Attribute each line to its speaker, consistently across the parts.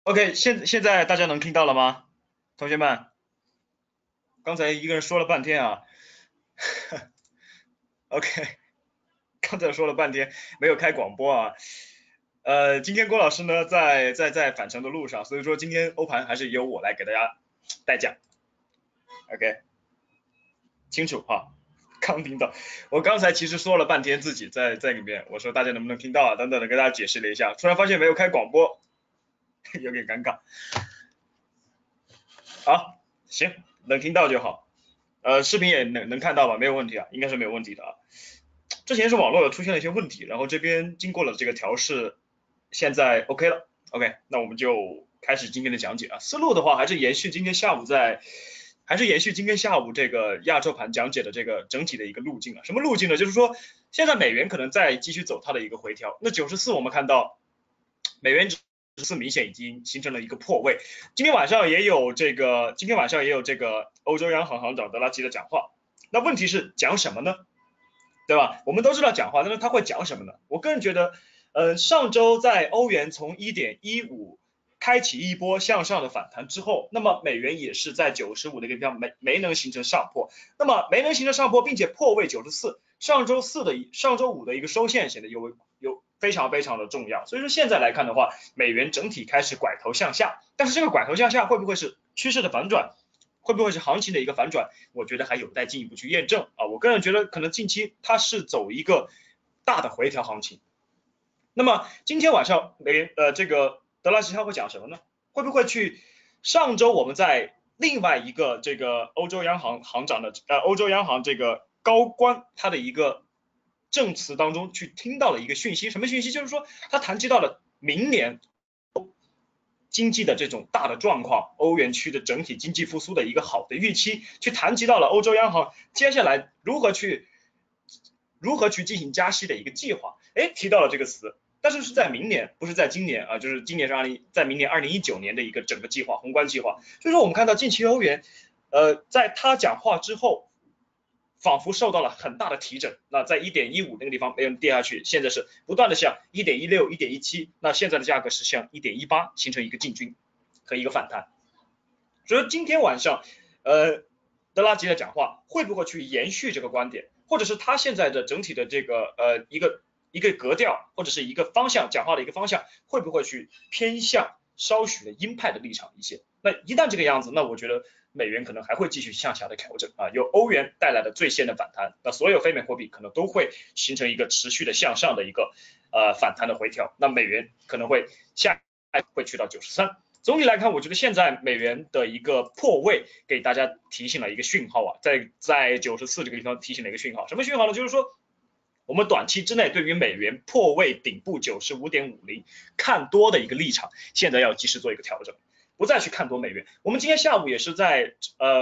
Speaker 1: OK，现在大家能听到了吗？同学们，刚才一个人说了半天啊，OK，刚才说了半天没有开广播啊。今天郭老师呢在返程的路上，所以说今天欧盘还是由我来给大家代讲。OK，清楚哈。刚听到，我刚才其实说了半天自己在里面，我说大家能不能听到啊？等等的跟大家解释了一下，突然发现没有开广播，有点尴尬。好，行，能听到就好。视频也能看到吧？没有问题啊，应该是没有问题的啊。之前是网络有出现了一些问题，然后这边经过了这个调试，现在 OK 了。OK，那我们就开始今天的讲解啊。思路的话还是延续今天下午这个亚洲盘讲解的这个整体的一个路径啊。什么路径呢？就是说现在美元可能在继续走它的一个回调。那94我们看到美元指数明显已经形成了一个破位。今天晚上也有这个欧洲央行行长德拉吉的讲话。那问题是讲什么呢？对吧？我们都知道讲话，但是他会讲什么呢？我个人觉得，上周在欧元从1.15开启一波向上的反弹之后，那么美元也是在95的一个地方没能形成上破，那么没能形成上破，并且破位94，上周五的一个收线显得有非常非常的重要，所以说现在来看的话，美元整体开始拐头向下，但是这个拐头向下会不会是趋势的反转？会不会是行情的一个反转？我觉得还有待进一步去验证啊。我个人觉得可能近期它是走一个大的回调行情。那么今天晚上这个德拉西他会讲什么呢？会不会去上周我们在另外一个这个欧洲央行这个高官他的一个证词当中去听到了一个讯息，什么讯息？就是说他谈及到了明年经济的这种大的状况，欧元区的整体经济复苏的一个好的预期，去谈及到了欧洲央行接下来如何去进行加息的一个计划。哎，提到了这个词，但是是在明年，不是在今年啊，就是今年是在明年2019年的一个整个计划，宏观计划。所以说我们看到近期欧元，在他讲话之后，仿佛受到了很大的提振。那在1.15那个地方没有跌下去，现在是不断的向1.16、1.17，那现在的价格是向1.18形成一个进军和一个反弹。所以今天晚上，德拉吉的讲话会不会去延续这个观点，或者是他现在的整体的这个一个格调，或者是一个方向，讲话的一个方向，会不会去偏向稍许的鹰派的立场一些？那一旦这个样子，那我觉得美元可能还会继续向下的调整啊，由欧元带来的最先的反弹，那所有非美货币可能都会形成一个持续的向上的一个反弹的回调，那美元可能会会去到93。总体来看，我觉得现在美元的一个破位给大家提醒了一个讯号啊，在94这个地方提醒了一个讯号，什么讯号呢？就是说我们短期之内对于美元破位顶部95.50看多的一个立场，现在要及时做一个调整，不再去看多美元。我们今天下午也是在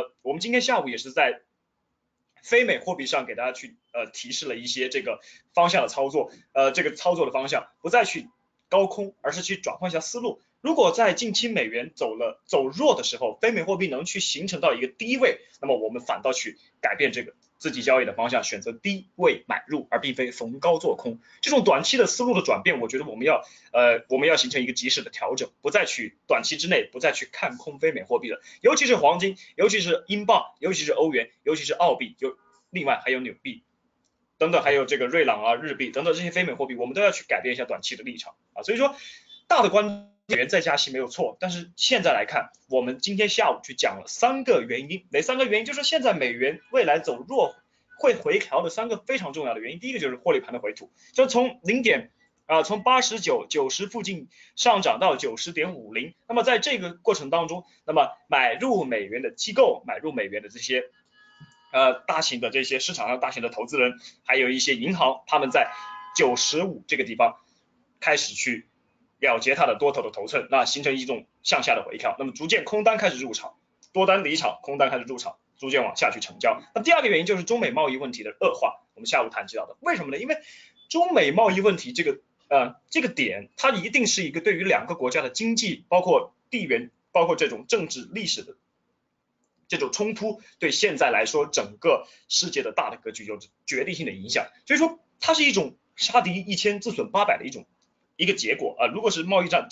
Speaker 1: 非美货币上给大家去提示了一些这个方向的操作，这个操作的方向不再去高空，而是去转换一下思路。如果在近期美元走弱的时候，非美货币能去形成到一个低位，那么我们反倒去改变这个自己交易的方向，选择低位买入，而并非逢高做空。这种短期的思路的转变，我觉得我们要形成一个及时的调整，不再去短期之内不再去看空非美货币了，尤其是黄金，尤其是英镑，尤其是欧元，尤其是澳币，另外还有纽币。等等，还有这个瑞郎啊、日币等等这些非美货币，我们都要去改变一下短期的立场啊。所以说，大的观点在加息没有错，但是现在来看，我们今天下午去讲了3个原因，哪3个原因？就是现在美元未来走弱会回调的3个非常重要的原因。第一个就是获利盘的回吐，就从89、90附近上涨到90.50，那么在这个过程当中，那么买入美元的机构、买入美元的这些大型的这些市场上大型的投资人，还有一些银行，他们在95这个地方开始去了结它的多头的头寸，那形成一种向下的回调，那么逐渐空单开始入场，多单离场，空单开始入场，逐渐往下去成交。那第二个原因就是中美贸易问题的恶化，我们下午谈及到的，为什么呢？因为中美贸易问题这个点，它一定是一个对于2个国家的经济，包括地缘，包括这种政治历史的这种冲突对现在来说整个世界的大的格局有决定性的影响，所以说它是一种杀敌1千自损800的一个结果啊。如果是贸易战继续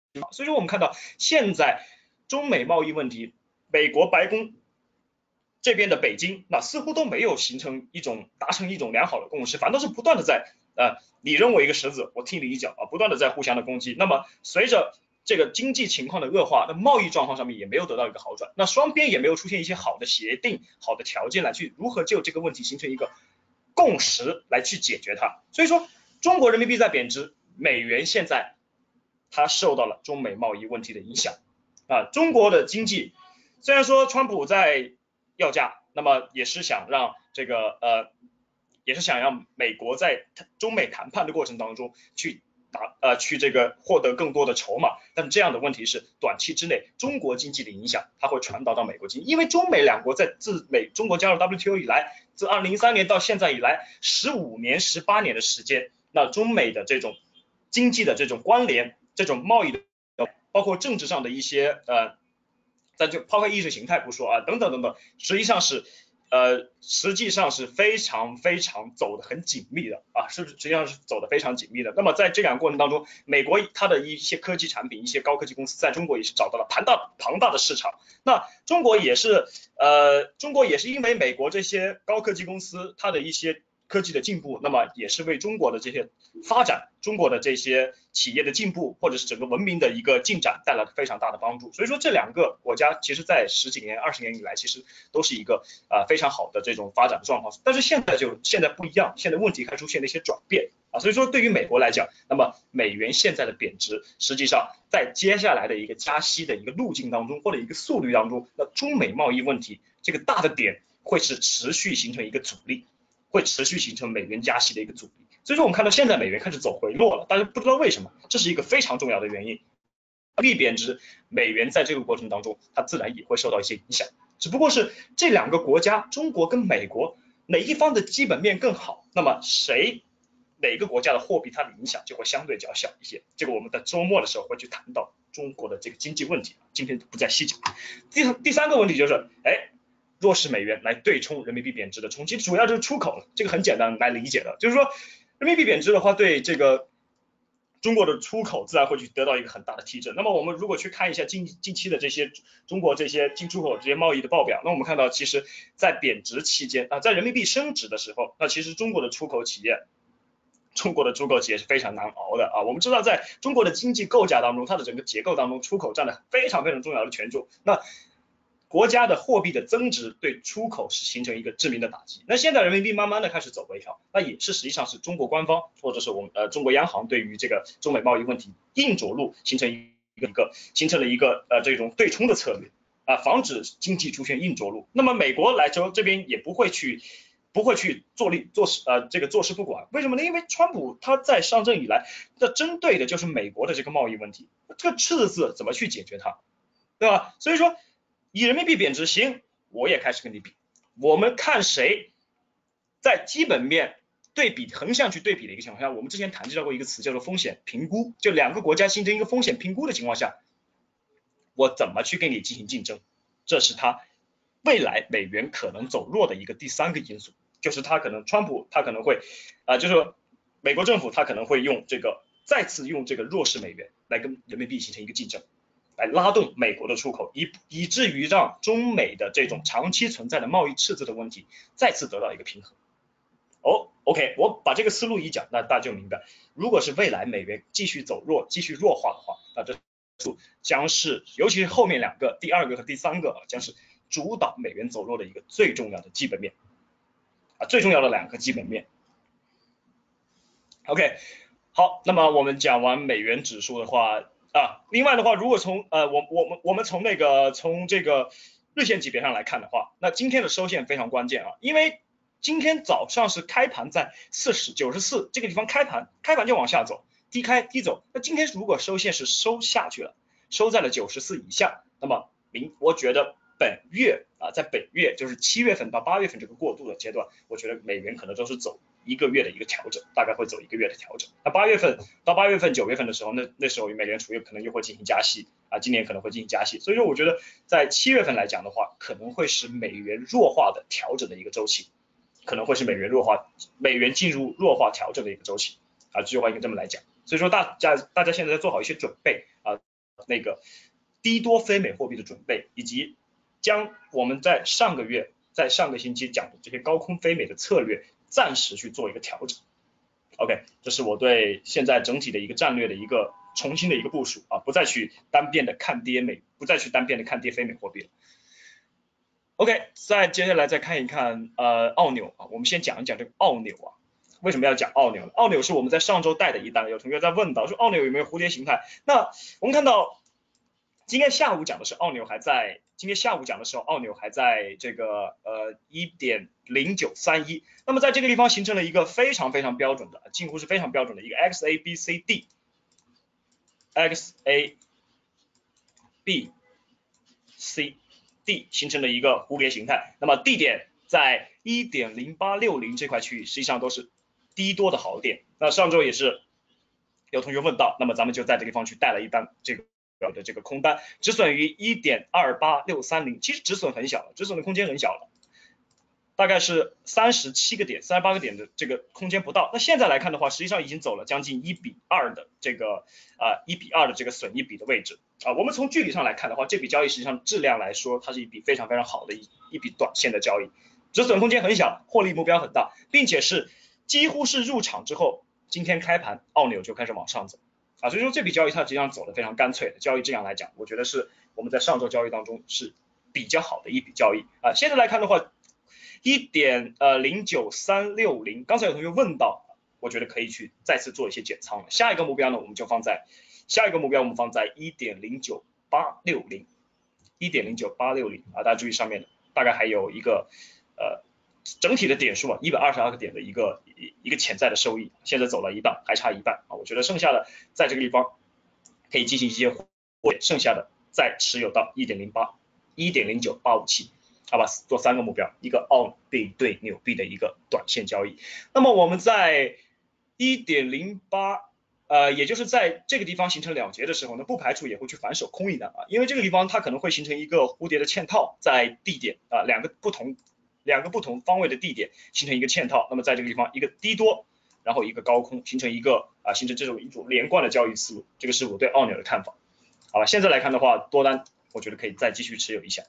Speaker 1: 所以说我们看到现在中美贸易问题，美国白宫这边的北京，那似乎都没有达成一种良好的共识，反倒是不断的在你扔我一个石子，我踢你一脚啊，不断的在互相的攻击。那么随着这个经济情况的恶化，那贸易状况上面也没有得到一个好转，那双边也没有出现一些好的协定、好的条件来去如何就这个问题形成一个共识来去解决它。所以说，中国人民币在贬值，美元现在它受到了中美贸易问题的影响啊。中国的经济虽然说川普在要价，那么也是想让这个也是想让美国在中美谈判的过程当中去这个获得更多的筹码，但这样的问题是短期之内中国经济的影响它会传导到美国经济，因为中美两国在中国加入 WTO 以来，自2003年到现在以来15年18年的时间，那中美的这种经济的这种关联，这种贸易的包括政治上的一些咱就抛开意识形态不说啊，等等等等，实际上是非常非常走得很紧密的啊，实际上是走得非常紧密的。那么在这两个过程当中，美国它的一些科技产品、一些高科技公司在中国也是找到了庞大的市场。那中国也是因为美国这些高科技公司它的一些科技的进步，那么也是为中国的这些发展、中国的这些企业的进步，或者是整个文明的一个进展带来非常大的帮助。所以说，这两个国家其实在10几年、20年以来，其实都是一个非常好的这种发展的状况。但是现在不一样，现在问题开始出现了一些转变啊。所以说，对于美国来讲，那么美元现在的贬值，实际上在接下来的一个加息的一个路径当中，或者一个速率当中，那中美贸易问题这个大的点会是持续形成一个阻力。会持续形成美元加息的一个阻力，所以说我们看到现在美元开始走回落了，但是不知道为什么，这是一个非常重要的原因。币贬值，美元在这个过程当中，它自然也会受到一些影响，只不过是这两个国家，中国跟美国哪一方的基本面更好，那么哪个国家的货币它的影响就会相对较小一些。这个我们在周末的时候会去谈到中国的这个经济问题，今天不再细讲。第三个问题就是，弱势美元来对冲人民币贬值的冲击，主要就是出口了，这个很简单来理解的，就是说人民币贬值的话，对这个中国的出口自然会去得到一个很大的提振。那么我们如果去看一下近期的这些中国这些进出口这些贸易的报表，那我们看到其实在贬值期间啊，在人民币升值的时候，那其实中国的出口企业是非常难熬的啊。我们知道，在中国的经济构架当中，它的整个结构当中，出口占了非常非常重要的权重。那国家的货币的增值对出口是形成一个致命的打击。那现在人民币慢慢的开始走回调，那也是实际上是中国官方或者是我们中国央行对于这个中美贸易问题硬着陆形成了一个这种对冲的策略啊，防止经济出现硬着陆。那么美国来说这边也不会去坐视不管，为什么呢？因为川普他在上任以来，那针对的就是美国的这个贸易问题，这个赤字怎么去解决它，对吧？所以说以人民币贬值行，我也开始跟你比，我们看谁在基本面横向去对比的一个情况下，我们之前谈到过一个词叫做风险评估，就两个国家形成一个风险评估的情况下，我怎么去跟你进行竞争，这是它未来美元可能走弱的一个第三个因素，就是川普他可能会就是说美国政府他可能会再次用这个弱势美元来跟人民币形成一个竞争，来拉动美国的出口，以至于让中美的这种长期存在的贸易赤字的问题再次得到一个平衡。OK， 我把这个思路一讲，那大家就明白，如果是未来美元继续走弱、继续弱化的话，那这将是尤其是后面两个，第二个和第三个将是主导美元走弱的一个最重要的基本面最重要的两个基本面。OK， 好，那么我们讲完美元指数的话另外的话，如果我们从这个日线级别上来看的话，那今天的收线非常关键因为今天早上是开盘在94这个地方开盘就往下走，低开低走。那今天如果收线是收下去了，收在了94以下，那么我觉得在本月就是7月份到8月份这个过渡的阶段，我觉得美元可能都是走1个月的一个调整，大概会走1个月的调整。那8月份、9月份的时候，那时候美联储可能又会进行加息今年可能会进行加息，所以说我觉得在7月份来讲的话，可能会是美元弱化的调整的一个周期。可能会是美元进入弱化调整的一个周期这句话应该这么来讲。所以说大家现在在做好一些准备那个低多非美货币的准备，以及将我们在上个星期讲的这些高空非美的策略暂时去做一个调整。OK， 这是我对现在整体的一个战略的一个重新的一个部署啊，不再去单边的看跌非美货币了。OK， 接下来再看一看澳纽啊，我们先讲一讲这个澳纽啊，为什么要讲澳纽呢？澳纽是我们在上周带的一单，有同学在问到说澳纽有没有蝴蝶形态？那我们看到今天下午讲的是澳纽还在，今天下午讲的时候澳纽还在这个1.0931，那么在这个地方形成了一个非常非常标准的，近乎是非常标准的一个 XABCD。形成了一个蝴蝶形态，那么地点在 1.0860 这块区域，实际上都是低多的好点。那上周也是有同学问到，那么咱们就在这个地方去带了一单这个空单，止损于 1.28630，其实止损很小了，止损的空间很小了，大概是37个点、38个点的这个空间不到。那现在来看的话，实际上已经走了将近1比2的这个损益比的位置啊。我们从距离上来看的话，这笔交易实际上质量来说，它是一笔非常非常好的一笔短线的交易，止损空间很小，获利目标很大，并且是几乎是入场之后，今天开盘澳纽就开始往上走啊，所以说这笔交易它实际上走的非常干脆的，交易质量来讲，我觉得是我们在上周交易当中是比较好的一笔交易啊。现在来看的话，1.09360，刚才有同学问到，我觉得可以去再次做一些减仓了。下一个目标呢，我们放在 1.09860啊，大家注意上面的，大概还有一个整体的点数啊，122个点的一个潜在的收益，现在走了一半，还差一半啊，我觉得剩下的在这个地方可以进行一些剩下的再持有到 1.09857。好吧，做3个目标，一个澳币对纽币的一个短线交易。那么我们在 1.08，也就是在这个地方形成了结的时候呢，不排除也会去反手空一单啊，因为这个地方它可能会形成一个蝴蝶的嵌套，在地点啊两个不同方位的地点形成一个嵌套。那么在这个地方一个低多，然后一个高空，形成一种连贯的交易思路，这个是我对澳纽的看法。好了，现在来看的话，多单我觉得可以再继续持有一下。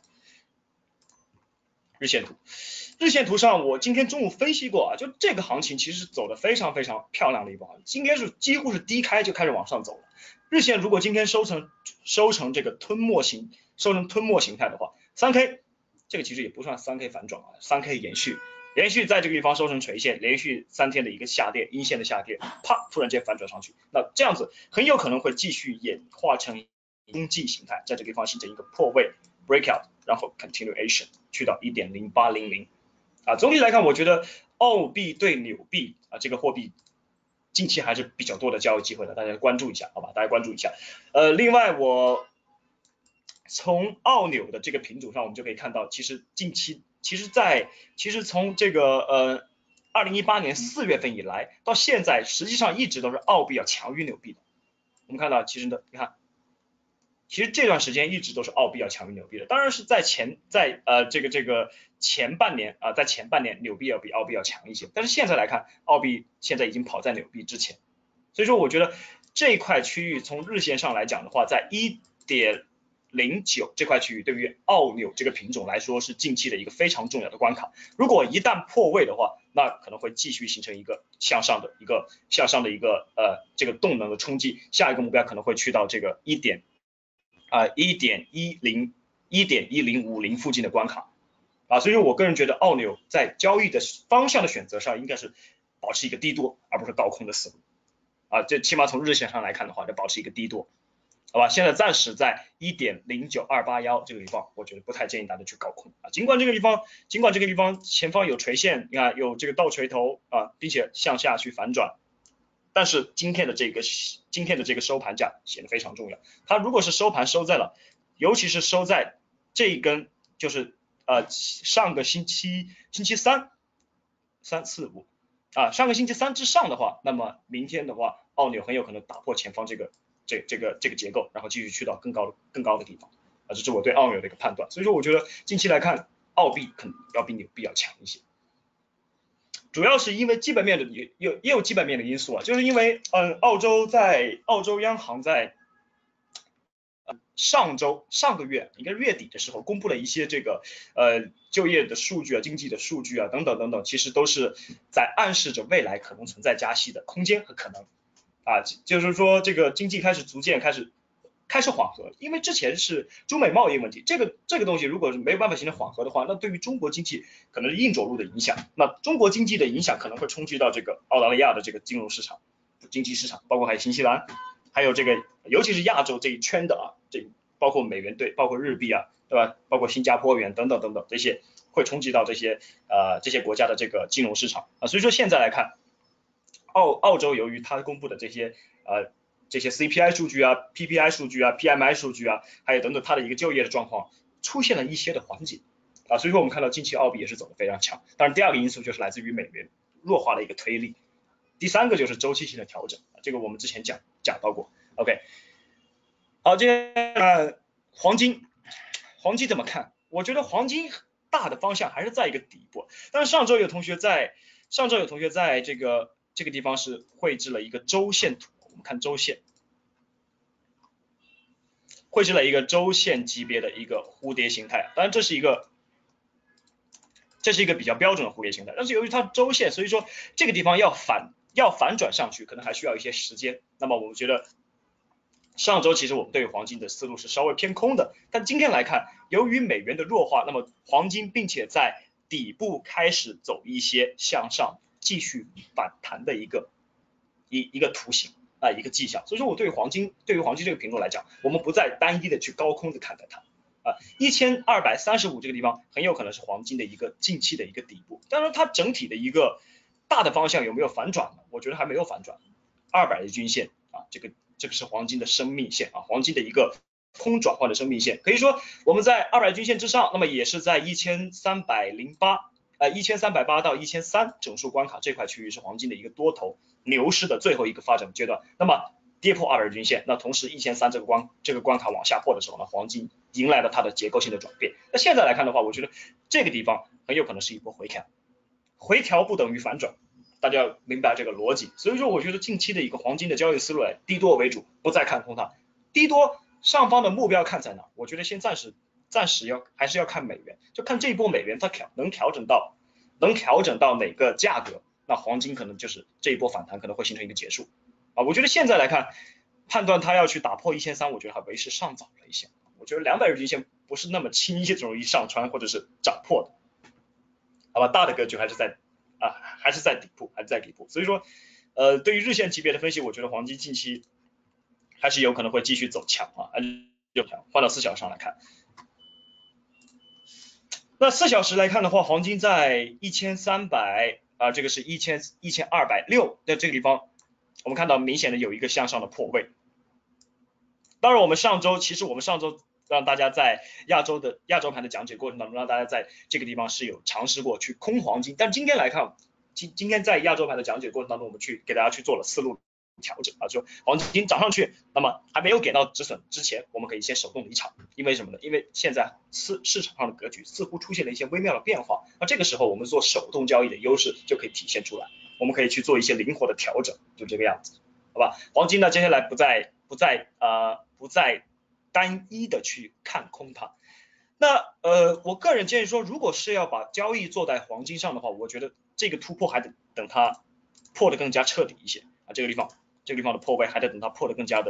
Speaker 1: 日线图上，我今天中午分析过啊，就这个行情其实走的非常非常漂亮的一波，今天是几乎是低开就开始往上走了。日线如果今天收成这个吞没形态的话，3K 这个其实也不算3K 反转啊，3K 延续在这个地方收成垂线，连续3天的一个下跌，阴线的下跌，啪，突然间反转上去，那这样子很有可能会继续演化成中继形态，在这个地方形成一个破位 breakout， 然后 continuation 去到 1.0800啊。总体来看，我觉得澳币对纽币啊这个货币近期还是比较多的交易机会的，大家关注一下，好吧？大家关注一下。另外我从澳纽的这个品种上，我们就可以看到，其实近期其实从这个2018年4月份以来到现在，实际上一直都是澳币要强于纽币的。我们看到，其实呢，你看。其实这段时间一直都是澳币要强于纽币的，当然是在前半年啊，在前半年纽币要比澳币要强一些，但是现在来看，澳币现在已经跑在纽币之前，所以说我觉得这块区域从日线上来讲的话，在 1.09 这块区域对于澳纽这个品种来说是近期的一个非常重要的关卡，如果一旦破位的话，那可能会继续形成一个向上的一个这个动能的冲击，下一个目标可能会去到这个1.1050附近的关卡啊，所以说我个人觉得澳纽在交易的方向的选择上应该是保持一个低多，而不是高空的思路啊，这起码从日线上来看的话，就保持一个低多，好吧？现在暂时在 1.09281这个地方，我觉得不太建议大家去高空啊，尽管这个地方前方有垂线，你看有这个倒垂头啊，并且向下去反转。但是今天的这个收盘价显得非常重要，它如果是收盘收在了，尤其是收在这一根就是上个星期三3、4、5啊，上个星期三之上的话，那么明天的话，澳纽很有可能打破前方这个结构，然后继续去到更高的地方啊，这是我对澳纽的一个判断。所以说我觉得近期来看，澳币可能要比纽币要强一些。主要是因为基本面的也有基本面的因素啊，就是因为澳洲央行在上个月应该是月底的时候公布了一些这个就业的数据啊、经济的数据啊等等等等，其实都是在暗示着未来可能存在加息的空间和可能啊，就是说这个经济逐渐开始缓和，因为之前是中美贸易问题，这个东西如果是没有办法形成缓和的话，那对于中国经济可能是硬着陆的影响，那中国经济的影响可能会冲击到这个澳大利亚的这个金融市场、经济市场，包括还有新西兰。还有这个，尤其是亚洲这一圈的啊，这包括美元兑，包括日币啊，对吧？包括新加坡元等等等等，这些会冲击到这些国家的这个金融市场啊。所以说现在来看，澳洲由于它公布的这些 CPI 数据啊、PPI 数据啊、PMI 数据啊，还有等等它的一个就业的状况，出现了一些的缓解啊。所以说我们看到近期澳币也是走得非常强。当然第二个因素就是来自于美元弱化的一个推力。第三个就是周期性的调整，这个我们之前讲到过。OK， 好，接下来黄金怎么看？我觉得黄金大的方向还是在一个底部，但是上周有同学在这个地方是绘制了一个周线图，我们看周线，绘制了一个周线级别的一个蝴蝶形态，当然这是一个比较标准的蝴蝶形态，但是由于它周线，所以说这个地方要反转上去，可能还需要一些时间。那么我们觉得上周其实我们对黄金的思路是稍微偏空的，但今天来看，由于美元的弱化，那么黄金并且在底部开始走一些向上继续反弹的一个图形啊，一个迹象。所以说我对于黄金这个品种来讲，我们不再单一的去高空的看待它。1235这个地方很有可能是黄金的一个近期的一个底部，当然它整体的一个大的方向有没有反转呢？我觉得还没有反转。200日均线啊，这个是黄金的生命线啊，黄金的一个空转换的生命线，可以说我们在200均线之上，那么也是在1308到1300整数关卡这块区域是黄金的一个多头牛市的最后一个发展阶段。那么跌破200均线，那同时1300这个关卡往下破的时候呢，黄金迎来了它的结构性的转变。那现在来看的话，我觉得这个地方很有可能是一波回调，回调不等于反转，大家要明白这个逻辑。所以说我觉得近期的一个黄金的交易思路低多为主，不再看空它。低多上方的目标看在哪？我觉得先暂时还是要看美元，就看这一波美元它能调整到哪个价格，那黄金可能就是这一波反弹可能会形成一个结束啊。我觉得现在来看，判断它要去打破1300，我觉得还为时尚早了一些。我觉得200日均线不是那么轻易容易上穿或者是涨破的，好吧？大的格局还是在底部，所以说对于日线级别的分析，我觉得黄金近期还是有可能会继续走强啊，换到4小时上来看。那4小时来看的话，黄金在1300啊，这个是1260，在这个地方我们看到明显的有一个向上的破位。当然我们上周让大家在亚洲盘的讲解过程当中，让大家在这个地方是有尝试过去空黄金，但今天来看，今天在亚洲盘的讲解过程当中，我们给大家去做了思路调整啊，就黄金涨上去，那么还没有给到止损之前，我们可以先手动离场，因为什么呢？因为现在市场上的格局似乎出现了一些微妙的变化，那这个时候我们做手动交易的优势就可以体现出来，我们可以去做一些灵活的调整，就这个样子，好吧？黄金呢，接下来不再单一的去看空它。那我个人建议说，如果是要把交易做在黄金上的话，我觉得这个突破还得等它破得更加彻底一些啊，这个地方的破位还得等它破得更加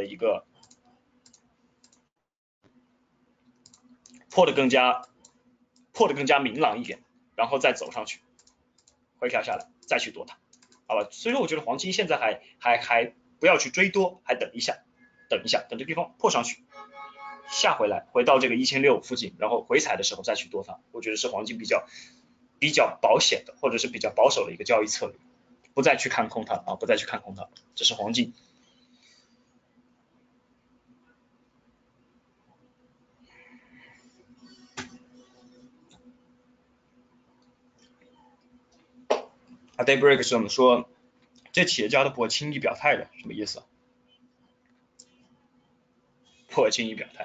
Speaker 1: 明朗一点，然后再走上去，回调下来再去多它，好吧？所以说我觉得黄金现在还不要去追多，还等一下，等这个地方破上去。下回来回到这个1600附近，然后回踩的时候再去多它，我觉得是黄金比较保险的，或者是比较保守的一个交易策略，不再去看空它啊，这是黄金。Daybreak 是我们说这企业家都不会轻易表态的，什么意思？不会轻易表态。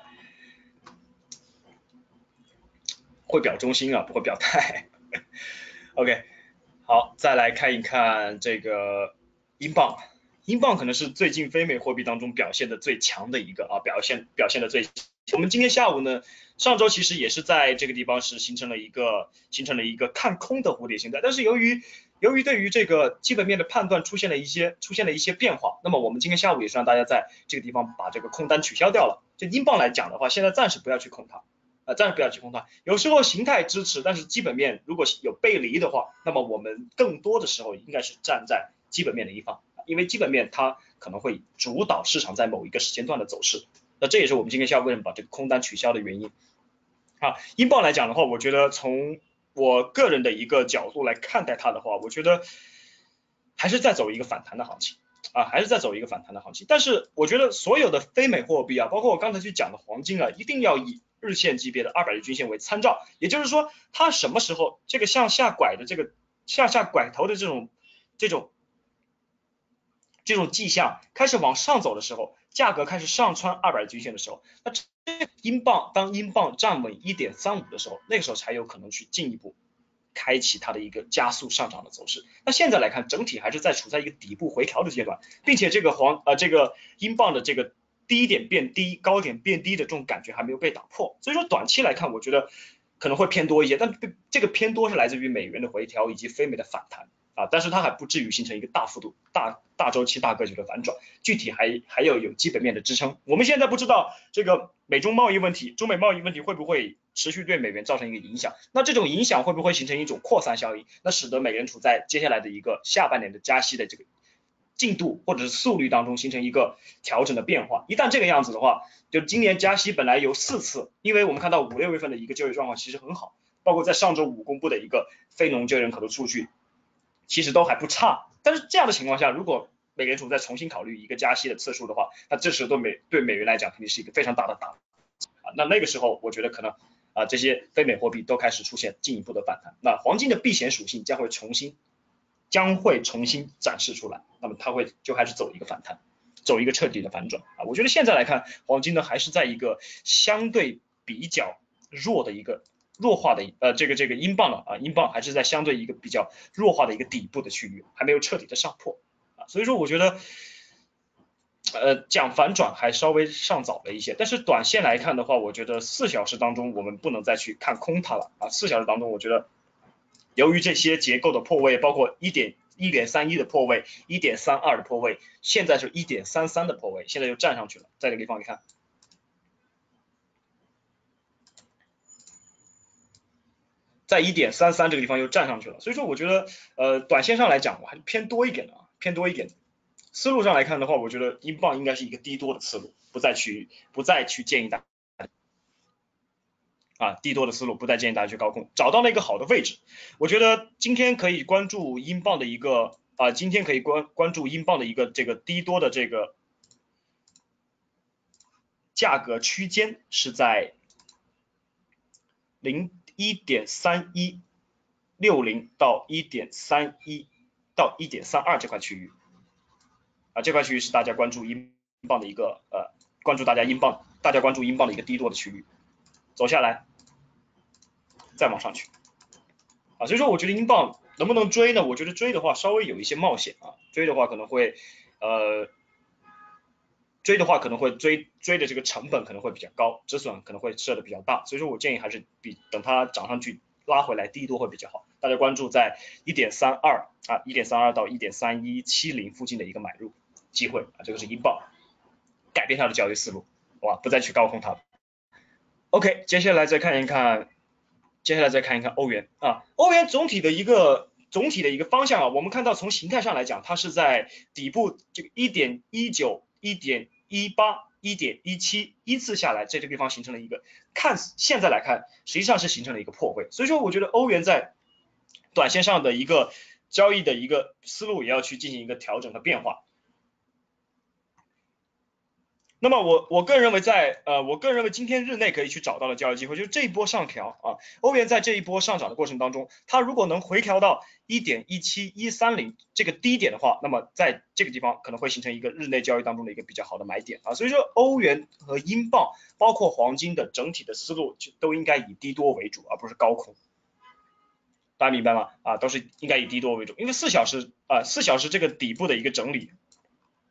Speaker 1: 会表忠心啊，不会表态。OK， 好，再来看一看这个英镑。 英镑可能是最近非美货币当中表现的最强的一个表现的最。我们今天下午呢，上周其实也是在这个地方是形成了一个看空的蝴蝶形态，但是由于对于这个基本面的判断出现了一些变化，那么我们今天下午也是让大家在这个地方把这个空单取消掉了。就英镑来讲的话，现在暂时不要去空它。暂时不要去空它。有时候形态支持，但是基本面如果有背离的话，那么我们更多的时候应该是站在基本面的一方，因为基本面它可能会主导市场在某一个时间段的走势。那这也是我们今天下午为什么把这个空单取消的原因。英镑来讲的话，我觉得从我个人的一个角度来看待它的话，我觉得还是在走一个反弹的行情。还是在走一个反弹的行情，但是我觉得所有的非美货币包括我刚才去讲的黄金一定要以日线级别的200日均线为参照，也就是说，它什么时候这个向下拐的向下拐头的这种迹象开始往上走的时候，价格开始上穿200日均线的时候，那当英镑站稳 1.35 的时候，那个时候才有可能去进一步开启它的一个加速上涨的走势。那现在来看，整体还是处在一个底部回调的阶段，并且这个英镑的这个低点变低、高点变低的这种感觉还没有被打破，所以说短期来看，我觉得可能会偏多一些，但这个偏多是来自于美元的回调以及非美的反弹但是它还不至于形成一个大幅度、大周期、大格局的反转，具体还要有基本面的支撑。我们现在不知道这个美中贸易问题、中美贸易问题会不会持续对美元造成一个影响，那这种影响会不会形成一种扩散效应，那使得美联储在接下来的一个下半年的加息的这个进度或者是速率当中形成一个调整的变化。一旦这个样子的话，就今年加息本来有4次，因为我们看到5、6月份的一个就业状况其实很好，包括在上周五公布的一个非农就业人口的数据其实都还不差，但是这样的情况下，如果美联储再重新考虑一个加息的次数的话，那这时候对美元来讲肯定是一个非常大的打那个时候我觉得可能这些非美货币都开始出现进一步的反弹，那黄金的避险属性将会重新展示出来，那么它就开始走一个反弹，走一个彻底的反转我觉得现在来看，黄金呢还是在一个相对比较弱化的这个英镑英镑还是在相对一个比较弱化的一个底部的区域，还没有彻底的上破所以说我觉得讲反转还稍微尚早了一些，但是短线来看的话，我觉得4小时当中我们不能再去看空它了4小时当中，我觉得由于这些结构的破位，包括1.31的破位、1.32的破位，现在是1.33的破位，现在又站上去了，在这个地方你看。在1.33这个地方又站上去了，所以说我觉得短线上来讲我还是偏多一点的思路上来看的话，我觉得英镑应该是一个低多的思路，不再去建议大家低多的思路，不再建议大家去高空，找到了一个好的位置。我觉得今天可以关注英镑的一个今天可以关注英镑的一个这个低多的这个价格区间是在1.3160到1.31到1.32这块区域这块区域是大家关注英镑的一个大家关注英镑的一个低多的区域，走下来再往上去所以说我觉得英镑能不能追呢？我觉得追的话稍微有一些冒险追的话可能会追的这个成本可能会比较高，止损可能会设的比较大，所以说我建议还是等它涨上去拉回来低多会比较好，大家关注在1.32到1.3170附近的一个买入机会这个是英镑，改变它的交易思路，好吧，不再去高空它。OK， 接下来再看一看欧元欧元总体的一个方向我们看到从形态上来讲，它是在底部这个 1.19、1.18、1.17依次下来，在这个地方形成了一个现在来看实际上是形成了一个破位，所以说我觉得欧元在短线上的一个交易的一个思路也要去进行一个调整和变化。那么我个人认为今天日内可以去找到的交易机会，就是这一波上调欧元在这一波上涨的过程当中，它如果能回调到 1.17130这个低点的话，那么在这个地方可能会形成一个日内交易当中的一个比较好的买点所以说欧元和英镑包括黄金的整体的思路都应该以低多为主，而不是高空。大家明白吗都是应该以低多为主，因为4小时这个底部的一个整理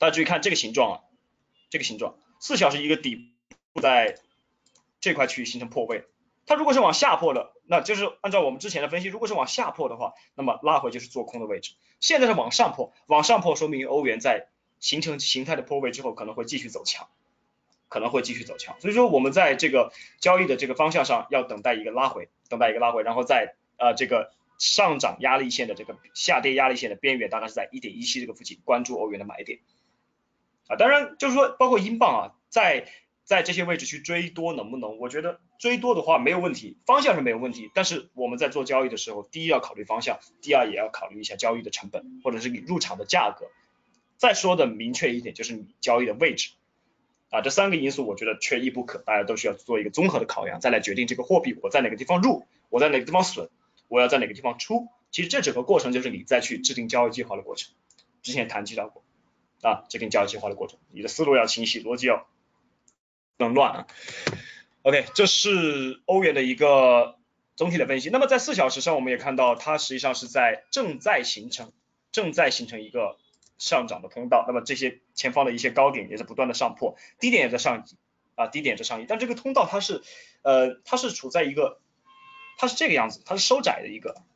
Speaker 1: 大家注意看这个形状啊，这个形状，4小时一个底部在这块区域形成破位，它如果是往下破的，那就是按照我们之前的分析，如果是往下破的话，那么拉回就是做空的位置。现在是往上破，往上破说明欧元在形成形态的破位之后可能会继续走强，可能会继续走强。所以说我们在这个交易的这个方向上要等待一个拉回，然后在这个上涨压力线的这个下跌压力线的边缘，大概是在 1.17 这个附近，关注欧元的买点。当然就是说包括英镑啊，在这些位置去追多能不能？我觉得追多的话没有问题，方向是没有问题。但是我们在做交易的时候，第一要考虑方向，第二也要考虑一下交易的成本，或者是你入场的价格。再说的明确一点，就是你交易的位置。这3个因素我觉得缺一不可，大家都需要做一个综合的考量，再来决定这个货币我在哪个地方入，我在哪个地方损，我要在哪个地方出。其实这整个过程就是你再去制定交易计划的过程。之前谈及到过制定交易计划的过程，你的思路要清晰，逻辑要不能乱啊。OK， 这是欧元的一个总体的分析。那么在4小时上，我们也看到它实际上是正在形成一个上涨的通道。那么这些前方的一些高点也在不断的上破，低点也在上移但这个通道它是处在一个，它是这个样子，它是收窄的一个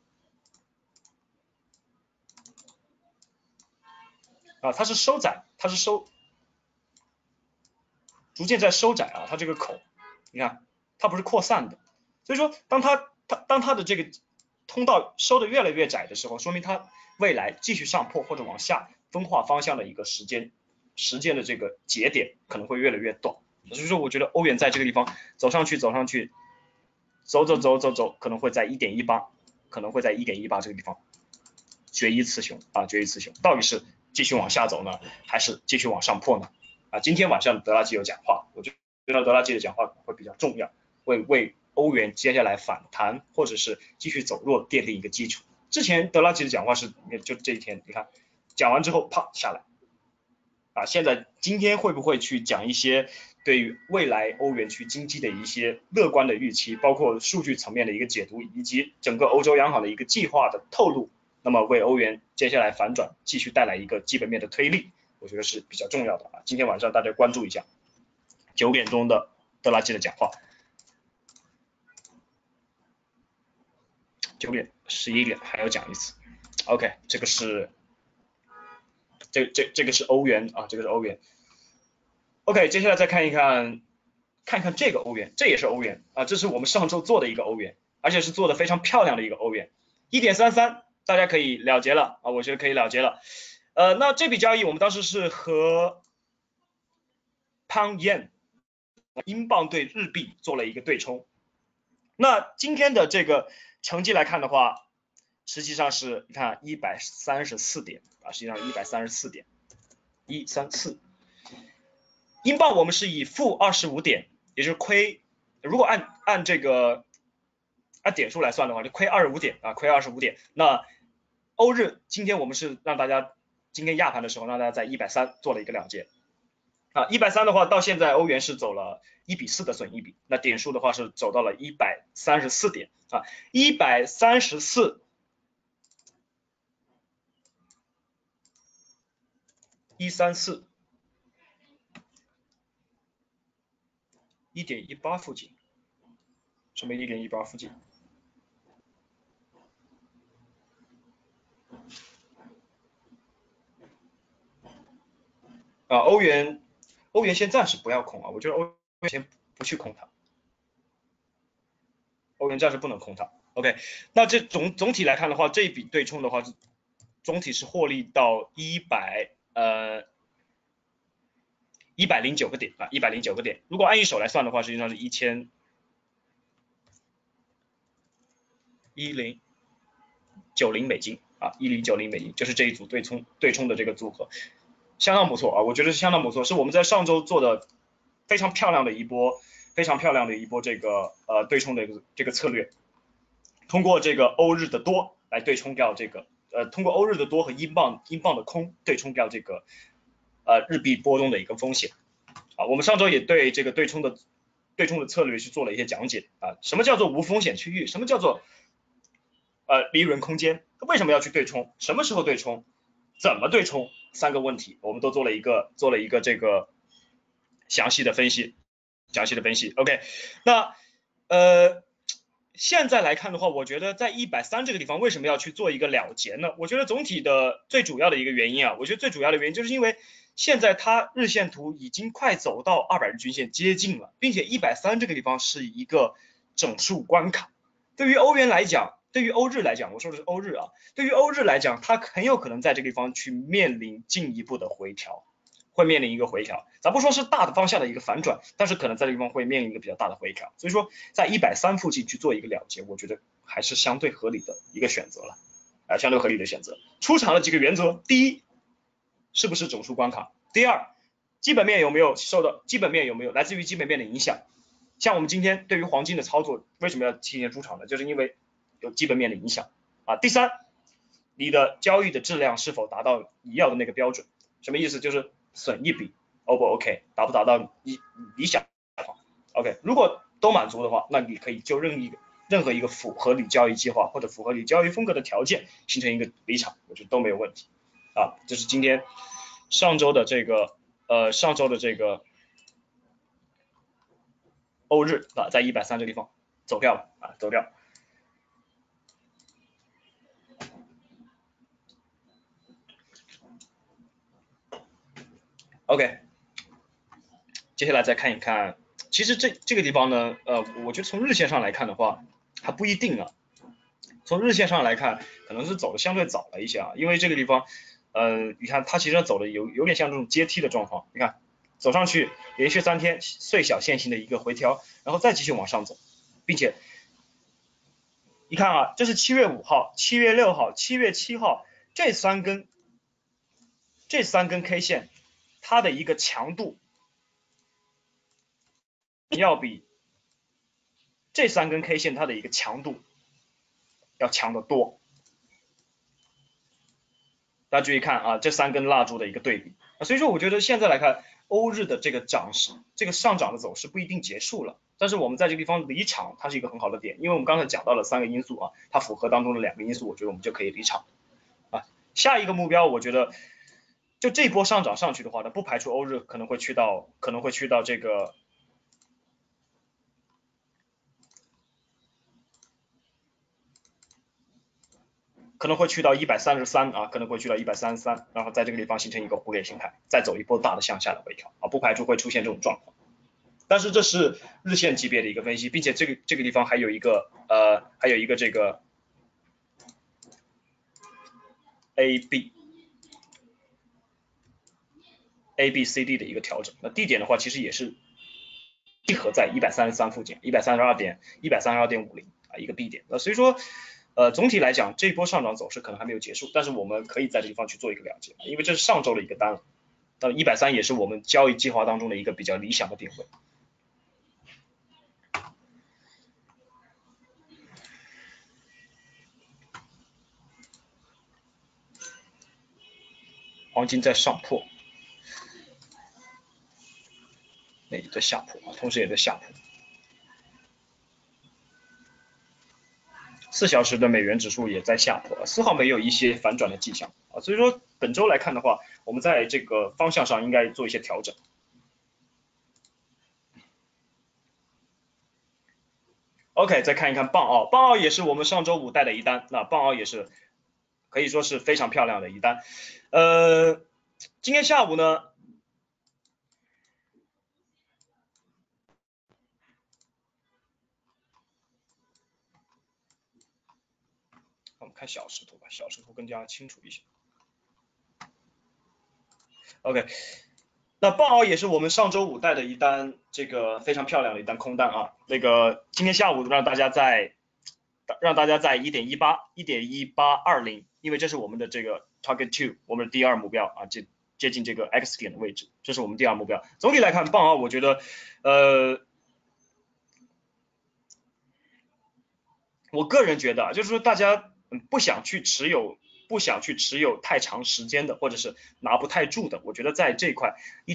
Speaker 1: 它是逐渐在收窄它这个口，你看它不是扩散的，所以说当它的这个通道收的越来越窄的时候，说明它未来继续上破或者往下分化方向的一个时间的这个节点可能会越来越短。所以说我觉得欧元在这个地方走上去，走，可能会在 1.18， 可能会在 1.18 这个地方决一雌雄，到底是继续往下走呢，还是继续往上破呢？今天晚上德拉吉有讲话，我觉得德拉吉的讲话会比较重要，会为欧元接下来反弹或者是继续走弱奠定一个基础。之前德拉吉的讲话是就这一天，你看讲完之后啪下来现在今天会不会去讲一些对于未来欧元区经济的一些乐观的预期，包括数据层面的一个解读，以及整个欧洲央行的一个计划的透露，那么为欧元接下来反转继续带来一个基本面的推力，我觉得是比较重要的今天晚上大家关注一下9点钟的德拉吉的讲话，9点、11点还要讲一次。OK， 这个是欧元这个是欧元。OK， 接下来再看一看这个欧元，这也是欧元这是我们上周做的一个欧元，而且是做的非常漂亮的一个欧元， 1.33， 大家可以了结了我觉得可以了结了。那这笔交易我们当时是和 Pound Yen 英镑对日币做了一个对冲。那今天的这个成绩来看的话，实际上是你看134点实际上134点134。英镑我们是以负25点，也就是亏，如果按这个按点数来算的话，就亏25点亏25点。那欧日今天我们是让大家今天亚盘的时候让大家在130做了一个了结130的话，到现在欧元是走了1:4的损益比，那点数的话是走到了134点134 134 1.18附近，什么 1.18 附近欧元先暂时不要空我觉得欧元先不去空它，欧元暂时不能空它。OK， 那这总体来看的话，这一笔对冲的话，总体是获利到109个点109个点。如果按一手来算的话，实际上是1090美金1090美金，就是这一组对冲的这个组合，相当不错我觉得是相当不错，是我们在上周做的非常漂亮的一波这个对冲的这个策略，通过这个欧日的多来对冲掉这个通过欧日的多和英镑的空对冲掉这个日币波动的一个风险我们上周也对这个对冲的策略去做了一些讲解什么叫做无风险区域，什么叫做利润空间，为什么要去对冲，什么时候对冲， 怎么对冲3个问题，我们都做了一个这个详细的分析。OK， 那现在来看的话，我觉得在130这个地方为什么要去做一个了结呢？我觉得总体的最主要的一个原因啊，我觉得最主要的原因就是因为现在它日线图已经快走到200日均线接近了，并且130这个地方是一个整数关卡。对于欧元来讲，对于欧日来讲，我说的是欧日啊，对于欧日来讲，它很有可能在这个地方去面临进一步的回调。会面临一个回调，咱不说是大的方向的一个反转，但是可能在这个地方会面临一个比较大的回调，所以说在130附近去做一个了结，我觉得还是相对合理的一个选择了，相对合理的选择。出场的几个原则，第一，是不是整数关卡？第二，基本面有没有来自于基本面的影响？像我们今天对于黄金的操作，为什么要提前出场呢？就是因为有基本面的影响啊。第三，你的交易的质量是否达到你要的那个标准？什么意思？就是损益比 O 不 OK， 达不达到你理想 OK， 如果都满足的话，那你可以就任何一个符合你交易计划或者符合你交易风格的条件形成一个离场，我觉得都没有问题啊。这是今天上周的这个欧日啊，在130这个地方走掉了啊，走掉。OK， 接下来再看一看，其实这个地方呢，我觉得从日线上来看的话，还不一定啊。从日线上来看，可能是走的相对早了一些啊，因为这个地方，你看它其实走的有点像这种阶梯的状况，你看走上去，连续3天碎小线型的一个回调，然后再继续往上走，并且你看啊，这是7月5号、7月6号、7月7号这三根 K 线，它的一个强度要比这3根 K 线它的一个强度要强得多。大家注意看啊，这3根蜡烛的一个对比啊，所以说我觉得现在来看，欧日的这个上涨的走势不一定结束了，但是我们在这个地方离场，它是一个很好的点，因为我们刚才讲到了3个因素啊，它符合当中的2个因素，我觉得我们就可以离场啊。下一个目标，我觉得就这波上涨上去的话呢，不排除欧日可能会去到这个。可能会去到133啊，可能会去到133，然后在这个地方形成一个弧链形态，再走一波大的向下的回调啊，不排除会出现这种状况。但是这是日线级别的一个分析，并且这个地方还有一个这个 ABCD 的一个调整，那低点的话其实也是集合在133附近，132.50啊一个 B 点，所以说。总体来讲，这一波上涨走势可能还没有结束，但是我们可以在这地方去做一个了解，因为这是上周的一个单了。那130也是我们交易计划当中的一个比较理想的点位。黄金在上破，那也在下破啊，同时也在下破。4小时的美元指数也在下破，丝毫没有一些反转的迹象啊，所以说本周来看的话，我们在这个方向上应该做一些调整。OK， 再看一看棒澳，棒澳也是我们上周5带的一单，那棒澳也是可以说是非常漂亮的一单。今天下午呢，我们看小时图吧，小时图更加清楚一些。OK， 那棒澳也是我们上周5带的一单，这个非常漂亮的一单空单啊。那个今天下午让大家在1.1820，因为这是我们的这个 target 2， 我们的第2目标啊，接近这个 X 点的位置，这是我们第2目标。总体来看，棒澳我觉得我个人觉得啊，就是说大家不想去持有太长时间的，或者是拿不太住的，我觉得在这块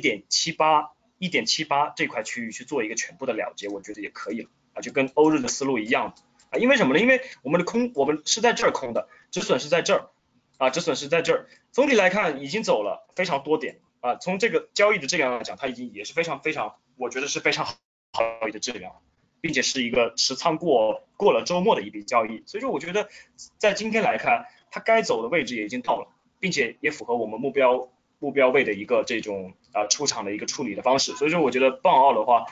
Speaker 1: 1.78这块区域去做一个全部的了结，我觉得也可以了啊，就跟欧日的思路一样啊，因为什么呢？因为我们是在这儿空的，止损是在这儿啊，止损是在这儿， 总体来看已经走了非常多点啊，从这个交易的质量来讲，它已经也是非常，我觉得是非常好的质量，并且是一个持仓过了周末的一笔交易，所以说我觉得在今天来看，它该走的位置也已经到了，并且也符合我们目标位的一个这种出场的一个处理的方式，所以说我觉得棒奥的话，